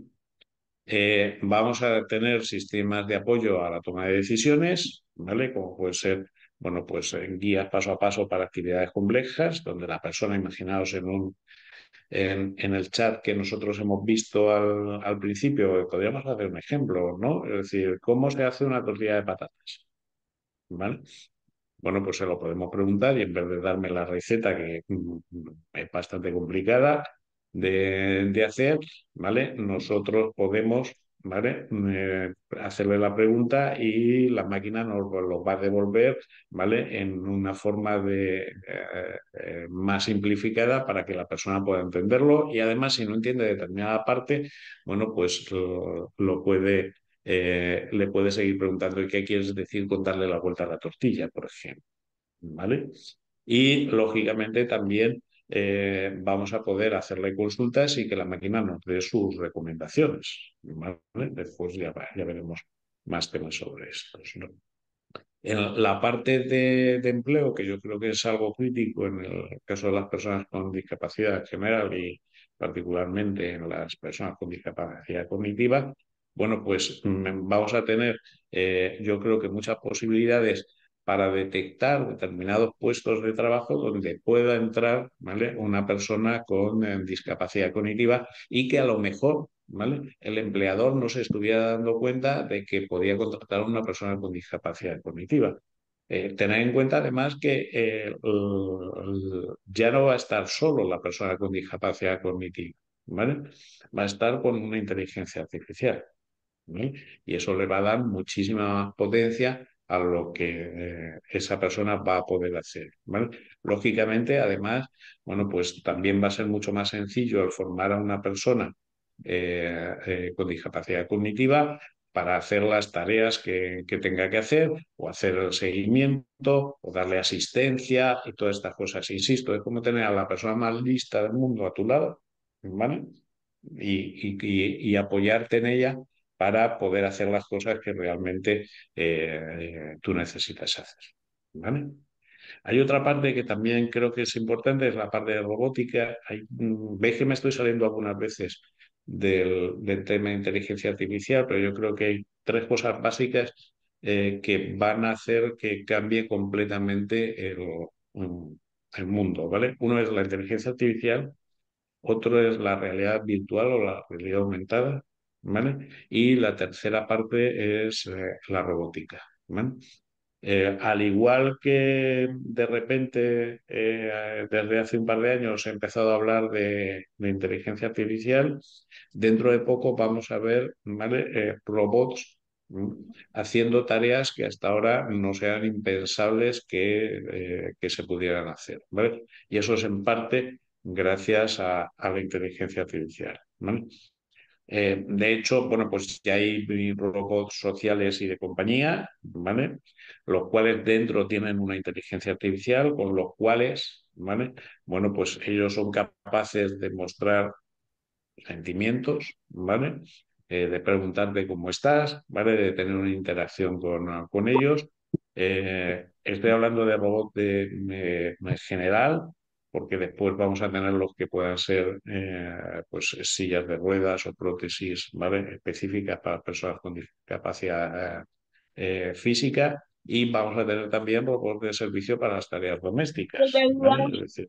Eh, vamos a tener sistemas de apoyo a la toma de decisiones, ¿vale? Como puede ser bueno, pues en guías paso a paso para actividades complejas, donde la persona, imaginaos en un en, en el chat que nosotros hemos visto al, al principio, podríamos hacer un ejemplo, ¿no? Es decir, ¿cómo se hace una tortilla de patatas? ¿Vale? Bueno, pues se lo podemos preguntar y en vez de darme la receta, que mm, es bastante complicada de, de hacer, ¿vale? Nosotros podemos, ¿vale? Eh, hacerle la pregunta y la máquina nos lo va a devolver, ¿vale? En una forma de, eh, eh, más simplificada para que la persona pueda entenderlo y además si no entiende determinada parte, bueno, pues lo, lo puede eh, le puede seguir preguntando ¿y qué quieres decir con darle la vuelta a la tortilla, por ejemplo? ¿Vale? Y lógicamente también eh, vamos a poder hacerle consultas y que la máquina nos dé sus recomendaciones. ¿Vale? Después ya, ya veremos más temas sobre esto, ¿no? En la parte de, de empleo, que yo creo que es algo crítico en el caso de las personas con discapacidad en general y particularmente en las personas con discapacidad cognitiva, bueno, pues mm, vamos a tener, eh, yo creo que muchas posibilidades para detectar determinados puestos de trabajo donde pueda entrar, ¿vale? Una persona con eh, discapacidad cognitiva y que a lo mejor, ¿vale? El empleador no se estuviera dando cuenta de que podía contratar a una persona con discapacidad cognitiva. Eh, tener en cuenta además que eh, el- el- ya no va a estar solo la persona con discapacidad cognitiva, ¿vale? Va a estar con una inteligencia artificial, ¿vale? Y eso le va a dar muchísima más potencia a lo que eh, esa persona va a poder hacer, ¿vale? Lógicamente, además, bueno, pues también va a ser mucho más sencillo el formar a una persona eh, eh, con discapacidad cognitiva para hacer las tareas que, que tenga que hacer o hacer el seguimiento o darle asistencia y todas estas cosas. Insisto, es como tener a la persona más lista del mundo a tu lado, ¿vale? Y, y- y- y apoyarte en ella para poder hacer las cosas que realmente eh, tú necesitas hacer. ¿Vale? Hay otra parte que también creo que es importante, es la parte de robótica. Hay, mm, veis que me estoy saliendo algunas veces del, del tema de inteligencia artificial, pero yo creo que hay tres cosas básicas eh, que van a hacer que cambie completamente el, mm, el mundo, ¿vale? Uno es la inteligencia artificial, otro es la realidad virtual o la realidad aumentada, ¿vale? Y la tercera parte es eh, la robótica, ¿vale? Eh, al igual que de repente, eh, desde hace un par de años he empezado a hablar de, de inteligencia artificial, dentro de poco vamos a ver, ¿vale? Eh, robots ¿m? Haciendo tareas que hasta ahora no sean impensables que, eh, que se pudieran hacer, ¿vale? Y eso es en parte gracias a, a la inteligencia artificial, ¿vale? Eh, de hecho, bueno, pues ya hay robots sociales y de compañía, ¿vale? Los cuales dentro tienen una inteligencia artificial, con los cuales, ¿vale? Bueno, pues ellos son capaces de mostrar sentimientos, ¿vale? Eh, de preguntarte cómo estás, ¿vale? De tener una interacción con, con ellos. Eh, estoy hablando de robots de, de- en general, porque después vamos a tener los que puedan ser eh, pues, sillas de ruedas o prótesis, ¿vale? Específicas para personas con discapacidad eh, eh, física. Y vamos a tener también robots de servicio para las tareas domésticas, ¿vale? Es decir,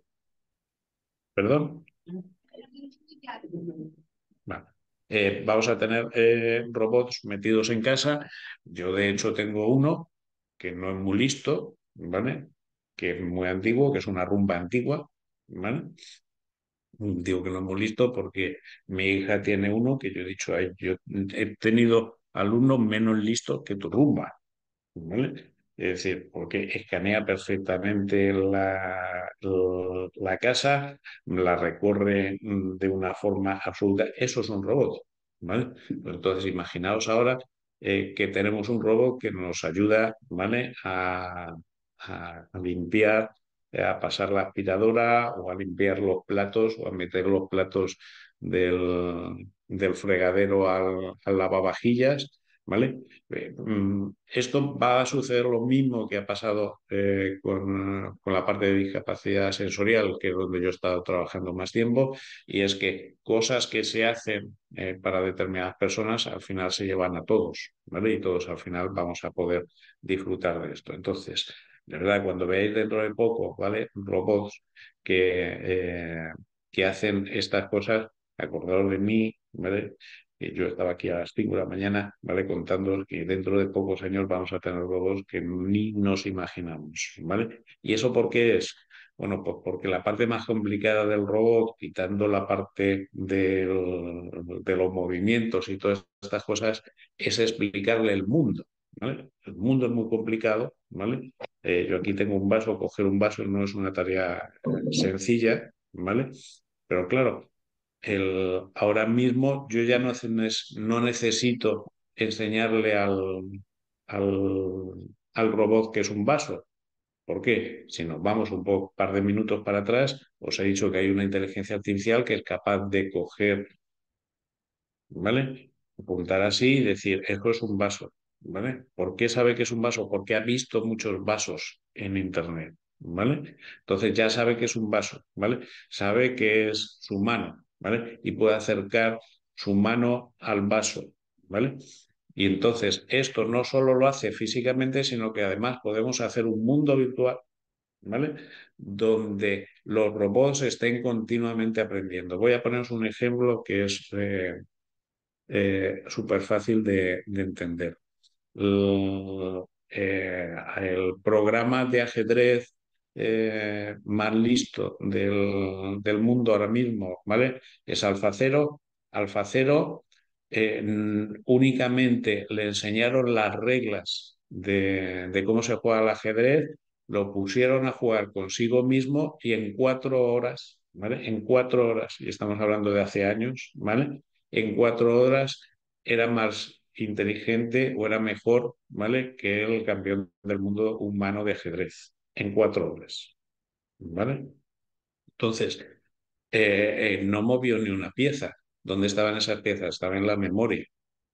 ¿perdón? Vale. Eh, vamos a tener eh, robots metidos en casa. Yo, de hecho, tengo uno que no es muy listo, ¿vale? Que es muy antiguo, que es una rumba antigua, ¿vale? Digo que no es muy listo porque mi hija tiene uno que yo he dicho, "Ay, yo he tenido alumnos menos listos que tu rumba, ¿vale? Es decir, porque escanea perfectamente la, la casa, la recorre mm, de una forma absoluta. Eso es un robot, ¿vale? Entonces, imaginaos ahora eh, que tenemos un robot que nos ayuda, ¿vale? A, a- a limpiar, eh, a pasar la aspiradora o a limpiar los platos o a meter los platos del, del fregadero al, al lavavajillas, ¿vale? Eh, mm, Esto va a suceder lo mismo que ha pasado eh, con, con la parte de discapacidad sensorial, que es donde yo he estado trabajando más tiempo, y es que cosas que se hacen eh, para determinadas personas al final se llevan a todos, ¿vale? Y todos al final vamos a poder disfrutar de esto. Entonces, De verdad, cuando veáis dentro de poco, ¿vale? Robots que, eh, que hacen estas cosas, acordaos de mí, ¿vale? Que yo estaba aquí a las cinco de la mañana, ¿vale? Contándoos que dentro de pocos años vamos a tener robots que ni nos imaginamos, ¿vale? ¿Y eso por qué es? Bueno, pues porque la parte más complicada del robot, quitando la parte del- de los movimientos y todas estas cosas, es explicarle el mundo, ¿vale? El mundo es muy complicado, ¿vale? Eh, yo aquí tengo un vaso, coger un vaso no es una tarea sencilla, ¿vale? Pero claro, el, ahora mismo yo ya no, hace- no necesito enseñarle al, al, al robot que es un vaso. ¿Por qué? Si nos vamos un poco, par de minutos para atrás, os he dicho que hay una inteligencia artificial que es capaz de coger, ¿vale? Apuntar así y decir, eso es un vaso, ¿vale? ¿Por qué sabe que es un vaso? Porque ha visto muchos vasos en Internet, ¿vale? Entonces ya sabe que es un vaso, ¿vale? Sabe que es su mano, ¿vale? Y puede acercar su mano al vaso, ¿vale? Y entonces esto no solo lo hace físicamente, sino que además podemos hacer un mundo virtual, ¿vale? Donde los robots estén continuamente aprendiendo. Voy a poneros un ejemplo que es eh, eh, súper fácil de, de entender. El, eh, el programa de ajedrez eh, más listo del, del mundo ahora mismo, ¿vale? Es AlphaZero. AlphaZero eh, n- únicamente le enseñaron las reglas de, de cómo se juega el ajedrez, lo pusieron a jugar consigo mismo y en cuatro horas, ¿vale? En cuatro horas, y estamos hablando de hace años, ¿vale? En cuatro horas era más inteligente o era mejor, ¿vale? Que el campeón del mundo humano de ajedrez en cuatro horas, ¿vale? Entonces, eh, eh, no movió ni una pieza. ¿Dónde estaban esas piezas? Estaban en la memoria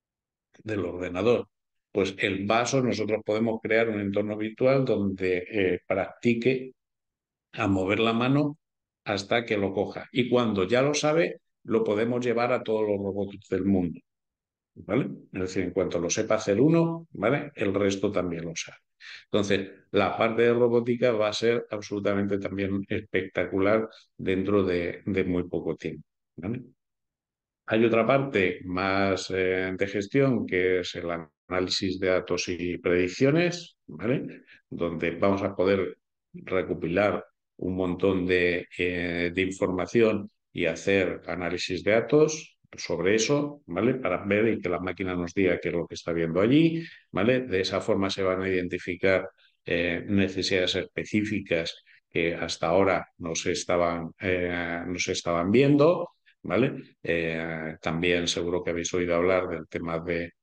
del ordenador. Pues el vaso, nosotros podemos crear un entorno virtual donde eh, practique a mover la mano hasta que lo coja. Y cuando ya lo sabe, lo podemos llevar a todos los robots del mundo. ¿Vale? Es decir, en cuanto lo sepa hacer uno, ¿vale? El resto también lo sabe. Entonces, la parte de robótica va a ser absolutamente también espectacular dentro de, de muy poco tiempo, ¿vale? Hay otra parte más eh, de gestión que es el análisis de datos y predicciones, ¿vale? Donde vamos a poder recopilar un montón de, eh, de información y hacer análisis de datos sobre eso, ¿vale? Para ver y que la máquina nos diga qué es lo que está viendo allí, ¿vale? De esa forma se van a identificar eh, necesidades específicas que hasta ahora no se estaban, eh, no se estaban viendo, ¿vale? Eh, también seguro que habéis oído hablar del tema de,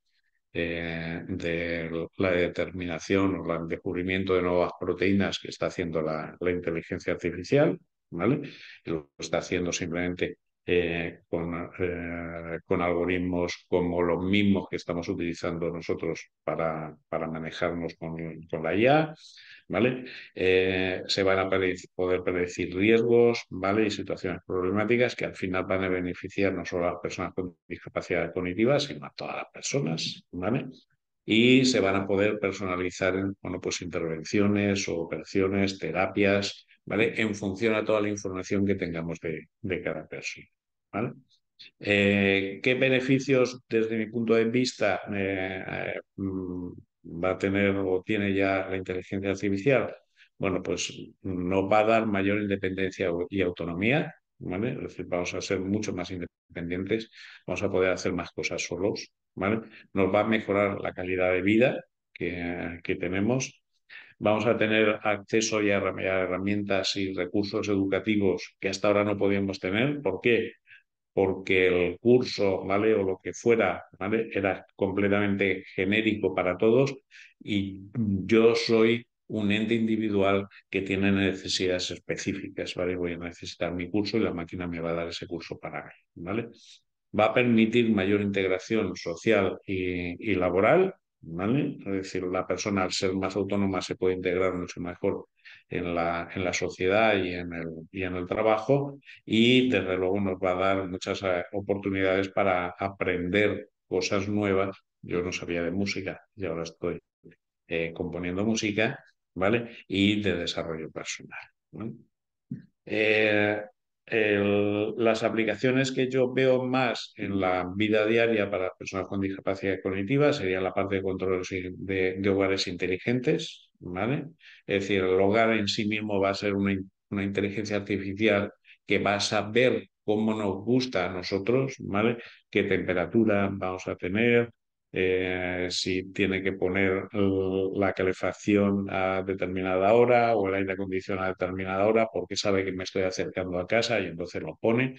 eh, de la determinación o el descubrimiento de nuevas proteínas que está haciendo la, la inteligencia artificial, ¿vale? Y lo está haciendo simplemente eh, con, eh, con algoritmos como los mismos que estamos utilizando nosotros para, para manejarnos con, con la I A, ¿vale? Eh, se van a predic- poder predecir riesgos, ¿vale? Y situaciones problemáticas que al final van a beneficiar no solo a las personas con discapacidad cognitiva, sino a todas las personas, ¿vale? Y se van a poder personalizar, bueno, pues intervenciones o operaciones, terapias, ¿vale? En función a toda la información que tengamos de, de cada persona, ¿vale? Eh, ¿qué beneficios desde mi punto de vista eh, eh, mm, va a tener o tiene ya la inteligencia artificial? Bueno, pues nos va a dar mayor independencia y autonomía, ¿vale? Es decir, vamos a ser mucho más independientes, vamos a poder hacer más cosas solos, ¿vale? Nos va a mejorar la calidad de vida que, que tenemos. Vamos a tener acceso ya a herramientas y recursos educativos que hasta ahora no podíamos tener. ¿Por qué? Porque el curso, ¿vale? O lo que fuera, ¿vale? Era completamente genérico para todos y yo soy un ente individual que tiene necesidades específicas, ¿vale? Voy a necesitar mi curso y la máquina me va a dar ese curso para mí, ¿vale? Va a permitir mayor integración social y, y laboral, ¿vale? Es decir, la persona al ser más autónoma se puede integrar mucho mejor en la, en la sociedad y en el, y en el trabajo y desde luego nos va a dar muchas eh, oportunidades para aprender cosas nuevas. Yo no sabía de música y ahora estoy eh, componiendo música, ¿vale? Y de desarrollo personal, ¿no? Eh, el- las aplicaciones que yo veo más en la vida diaria para personas con discapacidad cognitiva sería la parte de control de, de hogares inteligentes, ¿vale? Es decir, el hogar en sí mismo va a ser una, in- una inteligencia artificial que va a saber cómo nos gusta a nosotros, ¿vale? Qué temperatura vamos a tener, eh, si tiene que poner eh, la calefacción a determinada hora o el aire acondicionado a determinada hora porque sabe que me estoy acercando a casa y entonces lo pone.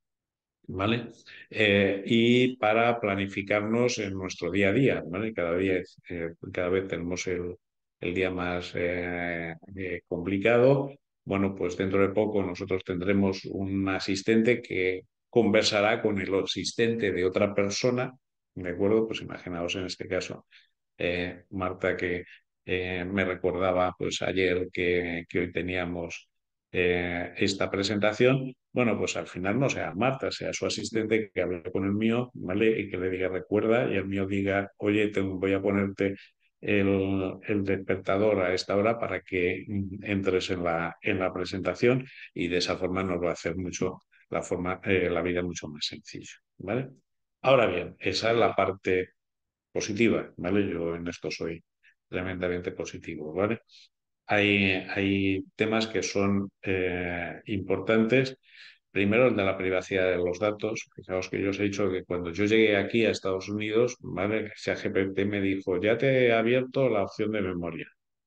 ¿Vale? Eh, y para planificarnos en nuestro día a día, ¿vale? Cada día, eh, cada vez tenemos el, el día más eh, eh, complicado. Bueno, pues dentro de poco nosotros tendremos un asistente que conversará con el asistente de otra persona, ¿de acuerdo? Pues imaginaos en este caso, eh, Marta, que eh, me recordaba pues ayer que, que hoy teníamos eh, esta presentación. Bueno, pues al final no sea Marta, sea su asistente que hable con el mío, ¿vale? Y que le diga recuerda y el mío diga, oye, te voy a ponerte el, el despertador a esta hora para que mm, entres en la, en la presentación y de esa forma nos va a hacer mucho la, forma, eh, la vida mucho más sencilla, ¿vale? Ahora bien, esa es la parte positiva, ¿vale? Yo en esto soy tremendamente positivo, ¿vale? Hay, hay temas que son eh, importantes. Primero, el de la privacidad de los datos. Fijaos que yo os he dicho que cuando yo llegué aquí a Estados Unidos, ¿vale? ChatGPT me dijo, ya te he abierto la opción de memoria.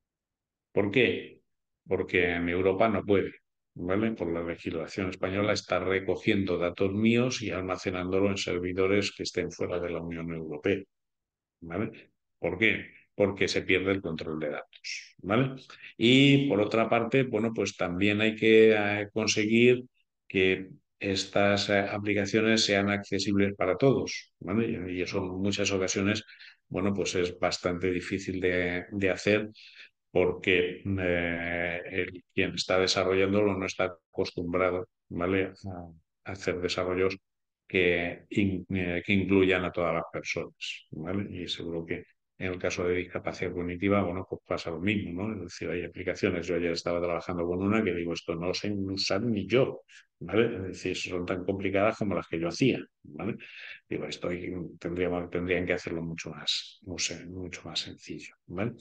¿Por qué? Porque en Europa no puede, ¿vale? Por la legislación española está recogiendo datos míos y almacenándolo en servidores que estén fuera de la Unión Europea. ¿Vale? ¿Por qué? Porque se pierde el control de datos, ¿vale? Y por otra parte, bueno, pues también hay que eh, conseguir que estas eh, aplicaciones sean accesibles para todos, ¿vale? Y eso en muchas ocasiones, bueno, pues es bastante difícil de, de hacer porque eh, el- quien está desarrollándolo no está acostumbrado, ¿vale? A hacer desarrollos que, in- eh, que incluyan a todas las personas, ¿vale? Y seguro que en el caso de discapacidad cognitiva, bueno, pues pasa lo mismo, ¿no? Es decir, hay aplicaciones, yo ayer estaba trabajando con una que digo, esto no lo sé usar ni yo, ¿vale? Es decir, son tan complicadas como las que yo hacía, ¿vale? Digo, esto hay- tendríamos, tendrían que hacerlo mucho más, no sé, mucho más sencillo, ¿vale?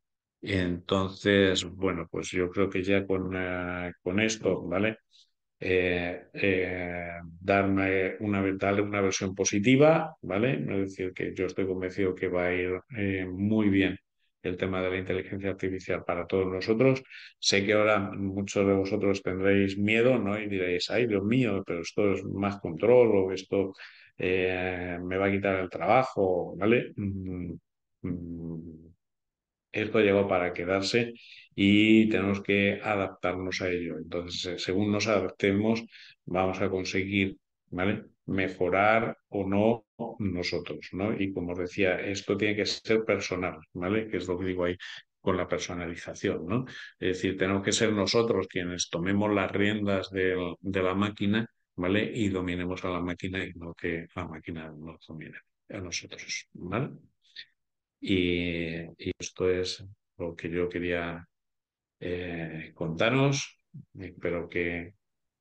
Entonces, bueno, pues yo creo que ya con, eh, con esto, ¿vale? Eh, eh, darme una, darle una versión positiva, ¿vale? Es decir, que yo estoy convencido que va a ir eh, muy bien el tema de la inteligencia artificial para todos nosotros. Sé que ahora muchos de vosotros tendréis miedo, ¿no? Y diréis, ay, Dios mío, pero esto es más control o esto eh, me va a quitar el trabajo, ¿vale? Mm, mm, Esto llegó para quedarse y tenemos que adaptarnos a ello. Entonces, eh, según nos adaptemos, vamos a conseguir, ¿vale? Mejorar o no nosotros, ¿no? Y como os decía, esto tiene que ser personal, ¿vale? Que es lo que digo ahí con la personalización, ¿no? Es decir, tenemos que ser nosotros quienes tomemos las riendas del- de la máquina, ¿vale? Y dominemos a la máquina y no que la máquina nos domine a nosotros, ¿vale? Y, y esto es lo que yo quería eh, contaros. Espero que,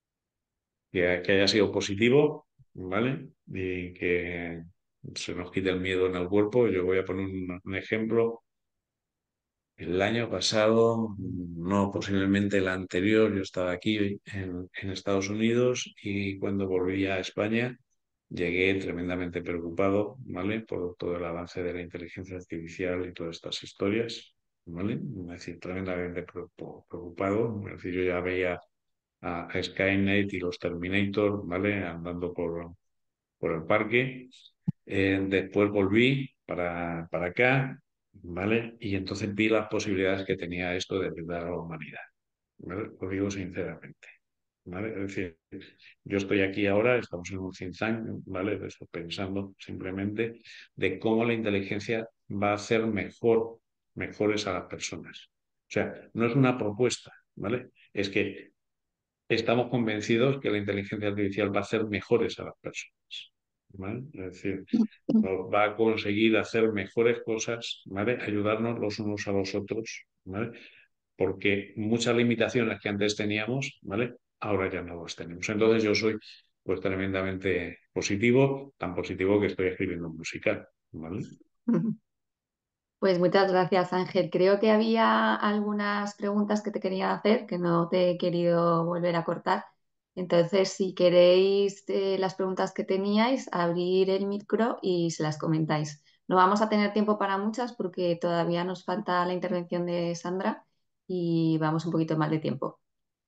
que, que haya sido positivo, ¿vale? Y que se nos quite el miedo en el cuerpo. Yo voy a poner un, un ejemplo. El año pasado, no posiblemente el anterior, yo estaba aquí en, en Estados Unidos y cuando volví a España llegué tremendamente preocupado, ¿vale? Por todo el avance de la inteligencia artificial y todas estas historias, ¿vale? Es decir, tremendamente preocup- preocupado. Es decir, yo ya veía a, a Skynet y los Terminator, ¿vale? Andando por, por el parque. Eh, después volví para, para acá, ¿vale? Y entonces vi las posibilidades que tenía esto de ayudar a la humanidad, ¿vale? Lo digo sinceramente, ¿vale? Es decir, yo estoy aquí ahora, estamos en un think tank, ¿vale? De eso, pensando simplemente de cómo la inteligencia va a hacer mejor, mejores a las personas. O sea, no es una propuesta, ¿vale? Es que estamos convencidos que la inteligencia artificial va a hacer mejores a las personas, ¿vale? Es decir, nos va a conseguir hacer mejores cosas, ¿vale? Ayudarnos los unos a los otros, ¿vale? porque muchas limitaciones que antes teníamos, ¿vale? Ahora ya no las tenemos. Entonces yo soy pues tremendamente positivo, tan positivo que estoy escribiendo un musical, ¿vale? Pues muchas gracias, Ángel. Creo que había algunas preguntas que te quería hacer que no te he querido volver a cortar. Entonces, si queréis eh, las preguntas que teníais, abrir el micro y se las comentáis. No vamos a tener tiempo para muchas porque todavía nos falta la intervención de Sandra y vamos un poquito mal de tiempo.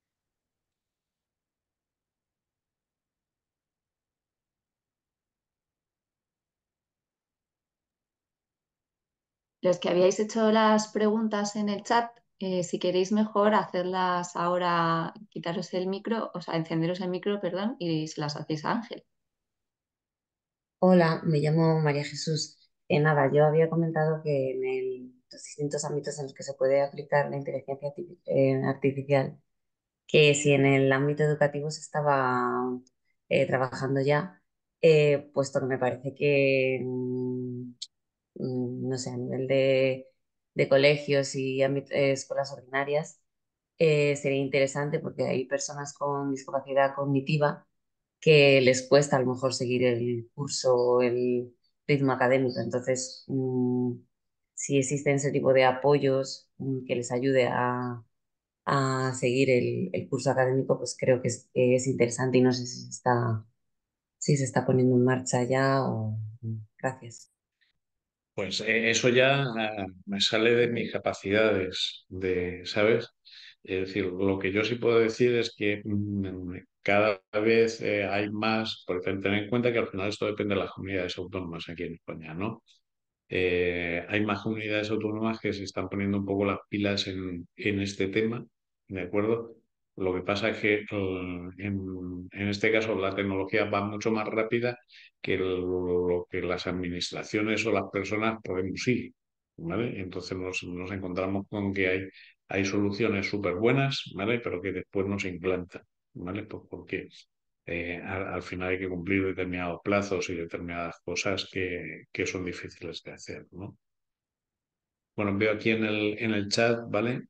Los que habíais hecho las preguntas en el chat, eh, si queréis mejor hacerlas ahora, quitaros el micro, o sea, encenderos el micro, perdón, y se las hacéis a Ángel. Hola, me llamo María Jesús. Eh, nada, yo había comentado que en el- los distintos ámbitos en los que se puede aplicar la inteligencia arti- eh, artificial, que si en el ámbito educativo se estaba eh, trabajando ya, eh, puesto que me parece que, mm, mm, no sé, a nivel de, de colegios y ámbit- eh, escuelas ordinarias, eh, sería interesante porque hay personas con discapacidad cognitiva que les cuesta a lo mejor seguir el curso o el ritmo académico. Entonces, mm, si existen ese tipo de apoyos mm, que les ayude a, a seguir el, el curso académico, pues creo que es, que es interesante y no sé si se está, si se está poniendo en marcha ya o... Gracias. Pues eh, eso ya ah, me sale de mis capacidades de, ¿sabes? Es decir, lo que yo sí puedo decir es que mm, cada vez eh, hay más, porque ten en cuenta que al final esto depende de las comunidades autónomas aquí en España, ¿no? Eh, hay más comunidades autónomas que se están poniendo un poco las pilas en, en este tema, ¿de acuerdo? Lo que pasa es que eh, en, en este caso la tecnología va mucho más rápida que lo, lo que las administraciones o las personas podemos ir, ¿vale? Entonces nos, nos encontramos con que hay, hay soluciones súper buenas, ¿vale? Pero que después no se implantan, ¿vale? Pues porque eh, al, al final hay que cumplir determinados plazos y determinadas cosas que, que son difíciles de hacer, ¿no? Bueno, veo aquí en el, en el chat, ¿vale?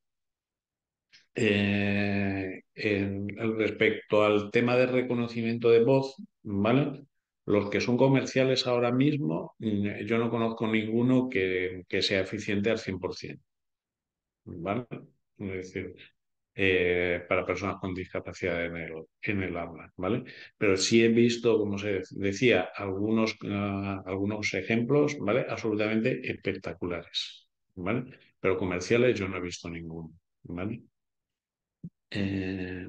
Eh, en- respecto al tema de reconocimiento de voz, ¿vale? Los que son comerciales ahora mismo, mm, yo no conozco ninguno que, que sea eficiente al cien por ciento, ¿vale? Es decir, eh, para personas con discapacidad en el, en el habla, ¿vale? Pero sí he visto, como se decía, algunos, ah, algunos ejemplos, ¿vale? Absolutamente espectaculares, ¿vale? Pero comerciales yo no he visto ninguno, ¿vale? Eh,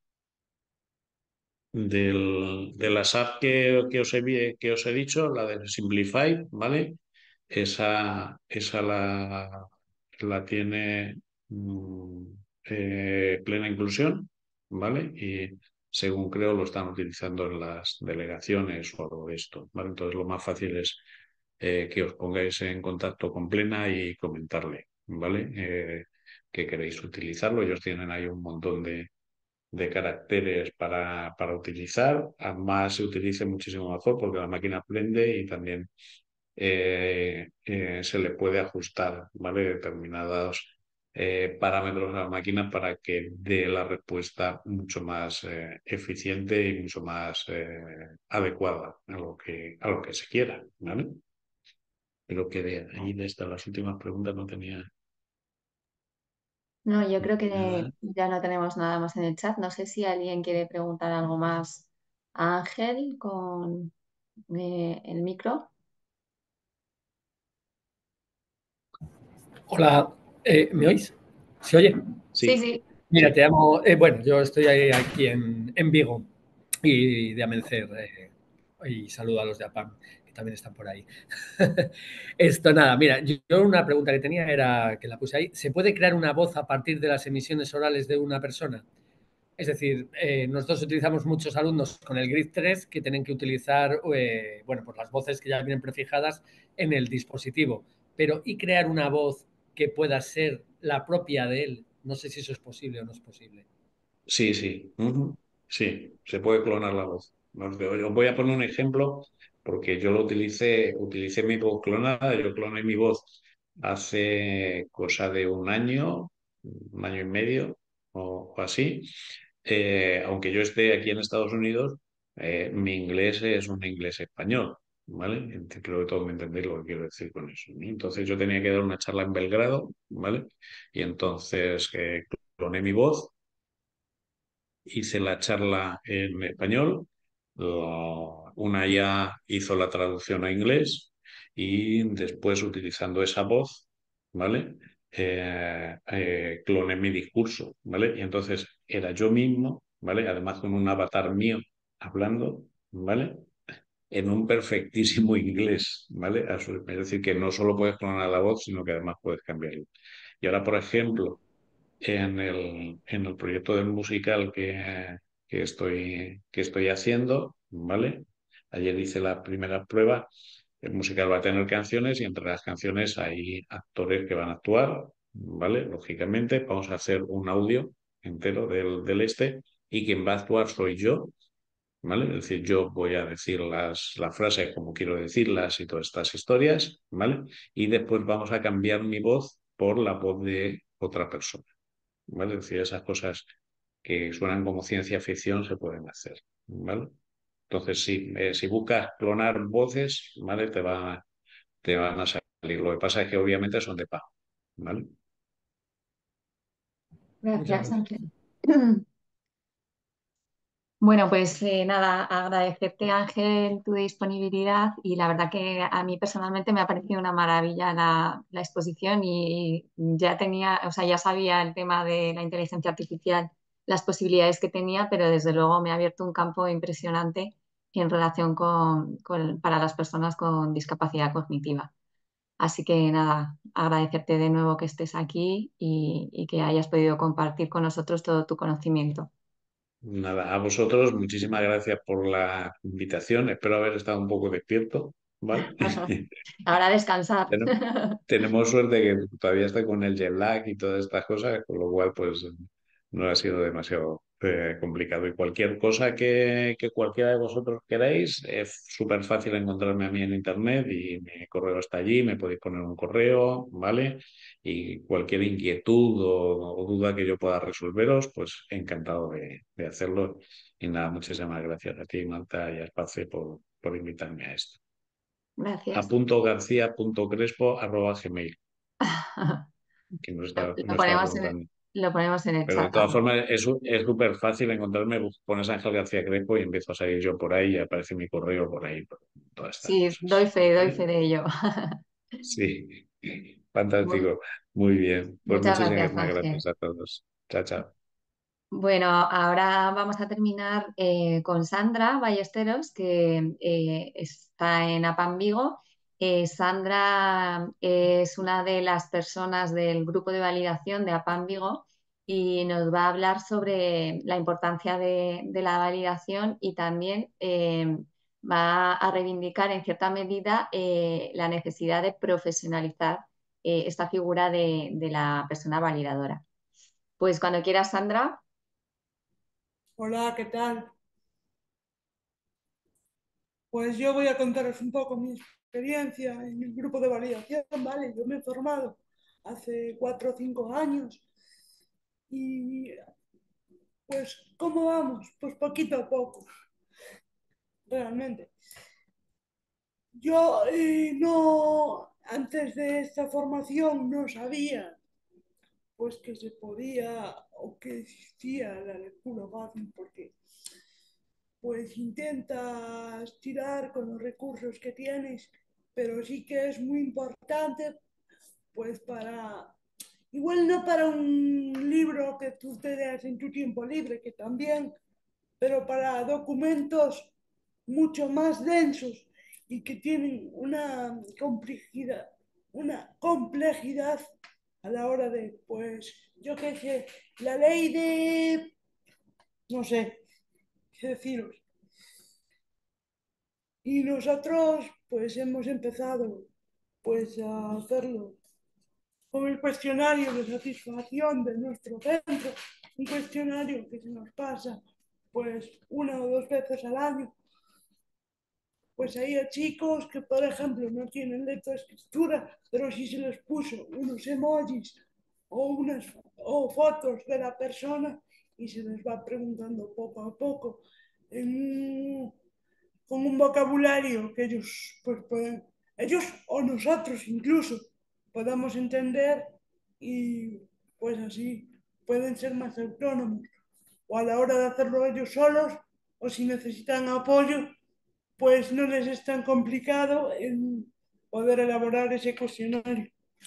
del, de las apps que, que os he, vi- que os he dicho, la de Simplify, ¿vale? Esa, esa la, la tiene mm, eh, plena inclusión, ¿vale? Y según creo lo están utilizando en las delegaciones o algo de esto, ¿vale? Entonces lo más fácil es eh, que os pongáis en contacto con Plena y comentarle, ¿vale? Eh, que queréis utilizarlo. Ellos tienen ahí un montón de de caracteres para, para utilizar, además se utilice muchísimo mejor porque la máquina aprende y también eh, eh, se le puede ajustar, ¿vale? Determinados eh, parámetros a la máquina para que dé la respuesta mucho más eh, eficiente y mucho más eh, adecuada a lo que, a lo que se quiera, ¿vale? Creo que de ahí de estas las últimas preguntas no tenía No, yo creo que nada. ya no tenemos nada más en el chat. No sé si alguien quiere preguntar algo más a Ángel con eh, el micro. Hola, eh, ¿me oís? ¿Se oye? Sí, Sí, sí. Mira, sí. te llamo, eh, bueno, yo estoy ahí- aquí en, en Vigo y de Amencer eh, y saludo a los de APAM que también están por ahí. Esto nada, mira, yo yo una pregunta que tenía era, que la puse ahí, ¿se puede crear una voz a partir de las emisiones orales de una persona? Es decir, eh, nosotros utilizamos muchos alumnos con el Grid tres que tienen que utilizar, eh, bueno, pues las voces que ya vienen prefijadas en el dispositivo. Pero, ¿y crear una voz que pueda ser la propia de él? No sé si eso es posible o no es posible. Sí, sí, ujú. Sí, se puede clonar la voz. Os os voy a poner un ejemplo porque yo lo utilicé, utilicé mi voz clonada, yo cloné mi voz hace cosa de un año un año y medio o, o así. Eh, aunque yo esté aquí en Estados Unidos, eh, mi inglés es un inglés español, ¿vale? Ent- Creo que todos me entendéis lo que quiero decir con eso, ¿no? Entonces yo tenía que dar una charla en Belgrado, ¿vale? Y entonces eh, cloné mi voz, hice la charla en español, lo- una ya hizo la traducción a inglés y después utilizando esa voz, ¿vale? Eh, eh, cloné mi discurso, ¿vale? Y entonces era yo mismo, ¿vale? Además con un avatar mío hablando, ¿vale? En un perfectísimo inglés, ¿vale? A su- Es decir, que no solo puedes clonar la voz, sino que además puedes cambiarlo. Y ahora, por ejemplo, en el, en el proyecto del musical que, que estoy, que estoy haciendo, ¿vale? Ayer hice la primera prueba. El musical va a tener canciones y entre las canciones hay actores que van a actuar, ¿vale? Lógicamente, vamos a hacer un audio entero del, del este y quien va a actuar soy yo, ¿vale? Es decir, yo voy a decir las, las frases como quiero decirlas y todas estas historias, ¿vale? Y después vamos a cambiar mi voz por la voz de otra persona. ¿Vale? Es decir, esas cosas que suenan como ciencia ficción se pueden hacer, ¿vale? Entonces, si, eh, si buscas clonar voces, ¿vale? Te va, te van a salir. Lo que pasa es que obviamente son de pago, ¿vale? Muchas Gracias, gracias. Ángel. Bueno, pues eh, nada, agradecerte, Ángel, tu disponibilidad y la verdad que a mí personalmente me ha parecido una maravilla la, la exposición y ya tenía, o sea, ya sabía el tema de la inteligencia artificial, las posibilidades que tenía, pero desde luego me ha abierto un campo impresionante en relación con, con- para las personas con discapacidad cognitiva. Así que nada, agradecerte de nuevo que estés aquí y y que hayas podido compartir con nosotros todo tu conocimiento. Nada, a vosotros, muchísimas gracias por la invitación. Espero haber estado un poco despierto, ¿vale? Ahora a descansar. Ten- Tenemos suerte que todavía estoy con el jet lag y todas estas cosas, con lo cual pues no ha sido demasiado eh, complicado. Y cualquier cosa que, que cualquiera de vosotros queráis, es súper fácil encontrarme a mí en internet y mi correo está allí, me podéis poner un correo, ¿vale? Y cualquier inquietud o, o duda que yo pueda resolveros, pues encantado de, de hacerlo. Y nada, muchísimas gracias a ti, Marta, y a Espacio por, por invitarme a esto. A Gracias. punto garcía punto crespo arroba gmail, que no Lo, está, lo no estaba ponemos en el, preguntando. lo ponemos en el Pero de chat todas también. formas es su- es súper fácil encontrarme, pones Ángel García Crespo y empiezo a salir yo por ahí y aparece mi correo por ahí, por todas estas Sí, doy cosas. fe, doy fe ¿Vale? de ello. Sí, Mu- fantástico. Muy bien. Pues Muchas muchísimas gracias, Ángel. gracias a todos. Chao, chao. Bueno, ahora vamos a terminar eh, con Sandra Ballesteros, que eh, está en APAM Vigo. Eh, Sandra es una de las personas del grupo de validación de APAM Vigo y nos va a hablar sobre la importancia de, de la validación y también eh, va a reivindicar en cierta medida eh, la necesidad de profesionalizar eh, esta figura de de la persona validadora. Pues cuando quieras, Sandra. Hola, ¿qué tal? Pues yo voy a contaros un poco mi experiencia en el grupo de validación, ¿vale? Yo me he formado hace cuatro o cinco años y pues, ¿cómo vamos? Pues poquito a poco, realmente. Yo eh, no, antes de esta formación no sabía pues que se podía o que existía la lectura fácil porque pues intentas tirar con los recursos que tienes, pero sí que es muy importante, pues para, igual no para un libro que tú te leas en tu tiempo libre, que también, pero para documentos mucho más densos y que tienen una complejidad, una complejidad a la hora de, pues, yo qué sé, la ley de, no sé, qué deciros. Y nosotros pues hemos empezado pues a hacerlo con el cuestionario de satisfacción de nuestro centro, un cuestionario que se nos pasa pues una o dos veces al año. Pues hay chicos que por ejemplo no tienen lectoescritura, pero sí se les puso unos emojis o, unas, o fotos de la persona y se les va preguntando poco a poco en, con un vocabulario que ellos pues pueden, ellos o nosotros incluso podamos entender y pues así pueden ser más autónomos o a la hora de hacerlo ellos solos o si necesitan apoyo pues no les es tan complicado el poder elaborar ese cuestionario.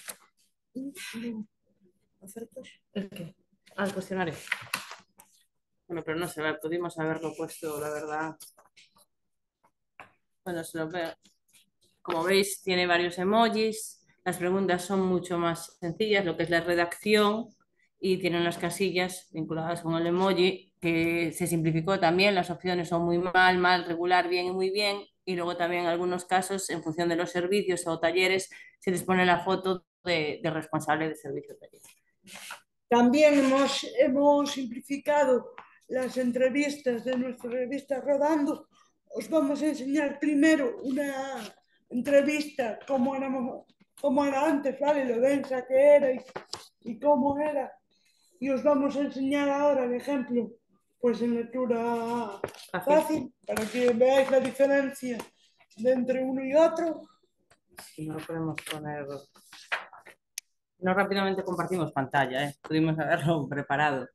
¿El qué? Al cuestionario. Bueno, pero no sé, pudimos haberlo puesto, la verdad. Cuando se lo vea. Como veis, tiene varios emojis. Las preguntas son mucho más sencillas, lo que es la redacción, y tiene unas casillas vinculadas con el emoji, que se simplificó también. Las opciones son muy mal, mal, regular, bien y muy bien. Y luego también en algunos casos, en función de los servicios o talleres, se les pone la foto de, de responsable de servicio taller. También hemos, hemos simplificado las entrevistas de nuestra revista Rodando. Os vamos a enseñar primero una entrevista como, éramos, como era antes, ¿vale? Lo densa que era y, y cómo era. Y os vamos a enseñar ahora el ejemplo, pues en lectura fácil, para que veáis la diferencia de entre uno y otro. Si no lo podemos poner... No rápidamente compartimos pantalla, ¿eh? Pudimos haberlo preparado.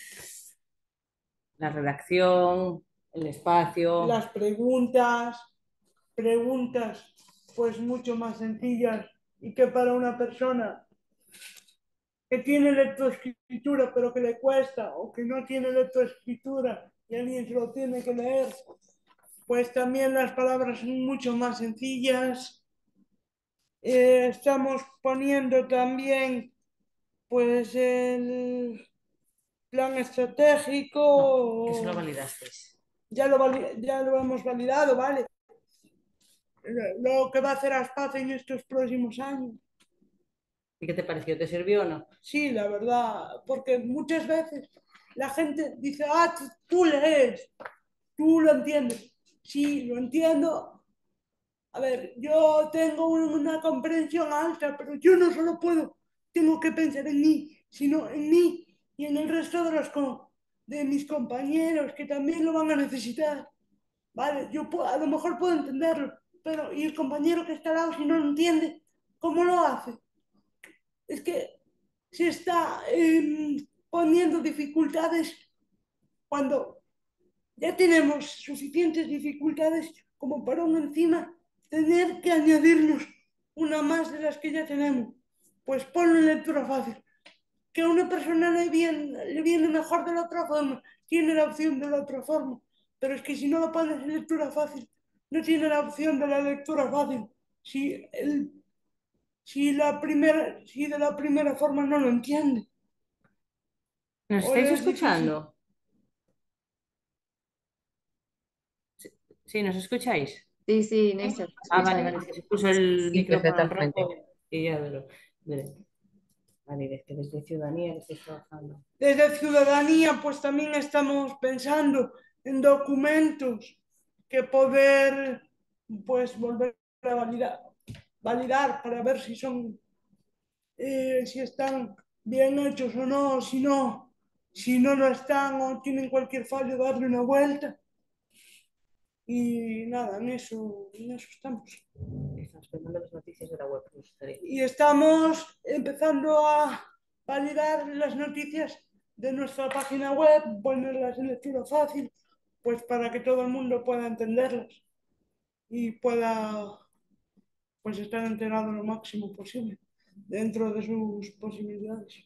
La redacción, el espacio. Las preguntas, preguntas pues mucho más sencillas y que para una persona que tiene lectoescritura pero que le cuesta o que no tiene lectoescritura y alguien se lo tiene que leer, pues también las palabras son mucho más sencillas. Eh, estamos poniendo también pues el plan estratégico. No, que se lo validasteis. Ya lo, ya lo hemos validado, ¿vale? Lo que va a hacer Aspace en estos próximos años. ¿Y qué te pareció? ¿Te sirvió o no? Sí, la verdad, porque muchas veces la gente dice, ah, tú, tú lees, tú lo entiendes. Sí, lo entiendo. A ver, yo tengo una comprensión alta, pero yo no solo puedo, tengo que pensar en mí, sino en mí y en el resto de, los, de mis compañeros que también lo van a necesitar. Vale, yo puedo, a lo mejor puedo entenderlo, pero ¿y el compañero que está al lado si no lo entiende? ¿Cómo lo hace? Es que se está eh, poniendo dificultades cuando ya tenemos suficientes dificultades como para aún encima tener que añadirnos una más de las que ya tenemos. Pues ponlo en lectura fácil. Que a una persona le viene, le viene mejor de la otra forma, tiene la opción de la otra forma. Pero es que si no lo pones en lectura fácil, no tiene la opción de la lectura fácil. Si, el, si, la primera, si de la primera forma no lo entiende. ¿Nos estáis escuchando? Sí, sí, ¿nos escucháis? Sí, sí, Inés. Ah, vale, vale, es que se puso el Sí, micrófono en perfectamente. rojo y ya de lo... de- Vale, es que desde Ciudadanía que estáis trabajando. Desde Ciudadanía, pues también estamos pensando en documentos que poder, pues, volver a validar, validar para ver si son, eh, si están bien hechos o no, si no, si no lo están o tienen cualquier fallo, darle una vuelta. Y nada, en eso, en eso estamos. Estamos pensando las noticias de la web. Y estamos empezando a validar las noticias de nuestra página web, ponerlas en lectura fácil, pues para que todo el mundo pueda entenderlas y pueda pues estar enterado lo máximo posible dentro de sus posibilidades.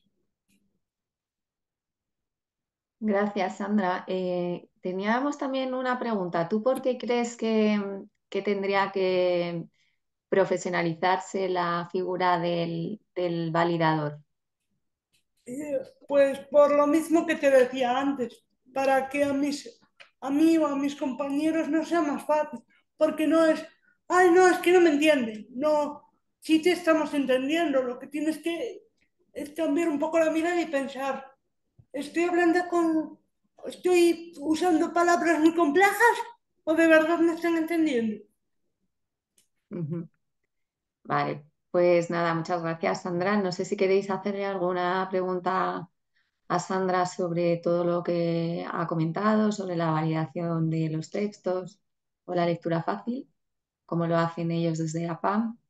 Gracias, Sandra. Eh, teníamos también una pregunta. ¿Tú por qué crees que, que tendría que profesionalizarse la figura del, del validador? Eh, pues por lo mismo que te decía antes, para que a, mis, a mí o a mis compañeros no sea más fácil, porque no es, ay, no, es que no me entienden, no, sí te estamos entendiendo, lo que tienes que es cambiar un poco la mirada y pensar, ¿estoy hablando con, estoy usando palabras muy complejas o de verdad me están entendiendo? Uh-huh. Vale, Pues nada, muchas gracias, Sandra. No sé si queréis hacerle alguna pregunta a Sandra sobre todo lo que ha comentado, sobre la validación de los textos o la lectura fácil, como lo hacen ellos desde A P A M.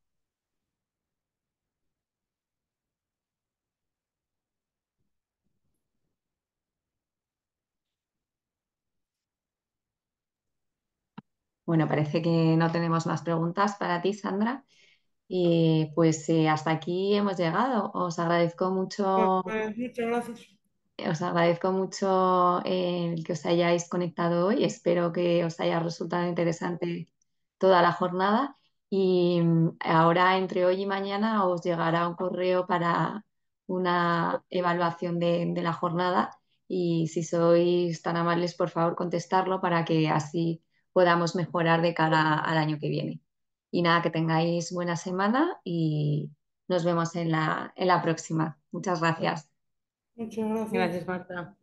Bueno, parece que no tenemos más preguntas para ti, Sandra. Y pues eh, hasta aquí hemos llegado. Os agradezco mucho, Pues muchas gracias. os agradezco mucho eh, el que os hayáis conectado hoy. Espero que os haya resultado interesante toda la jornada. Y mm, ahora, entre hoy y mañana, os llegará un correo para una evaluación de, de la jornada. Y si sois tan amables, por favor, contestarlo para que así podamos mejorar de cara al año que viene. Y nada, que tengáis buena semana y nos vemos en la, en la próxima. Muchas gracias. Muchas gracias. Gracias, Marta.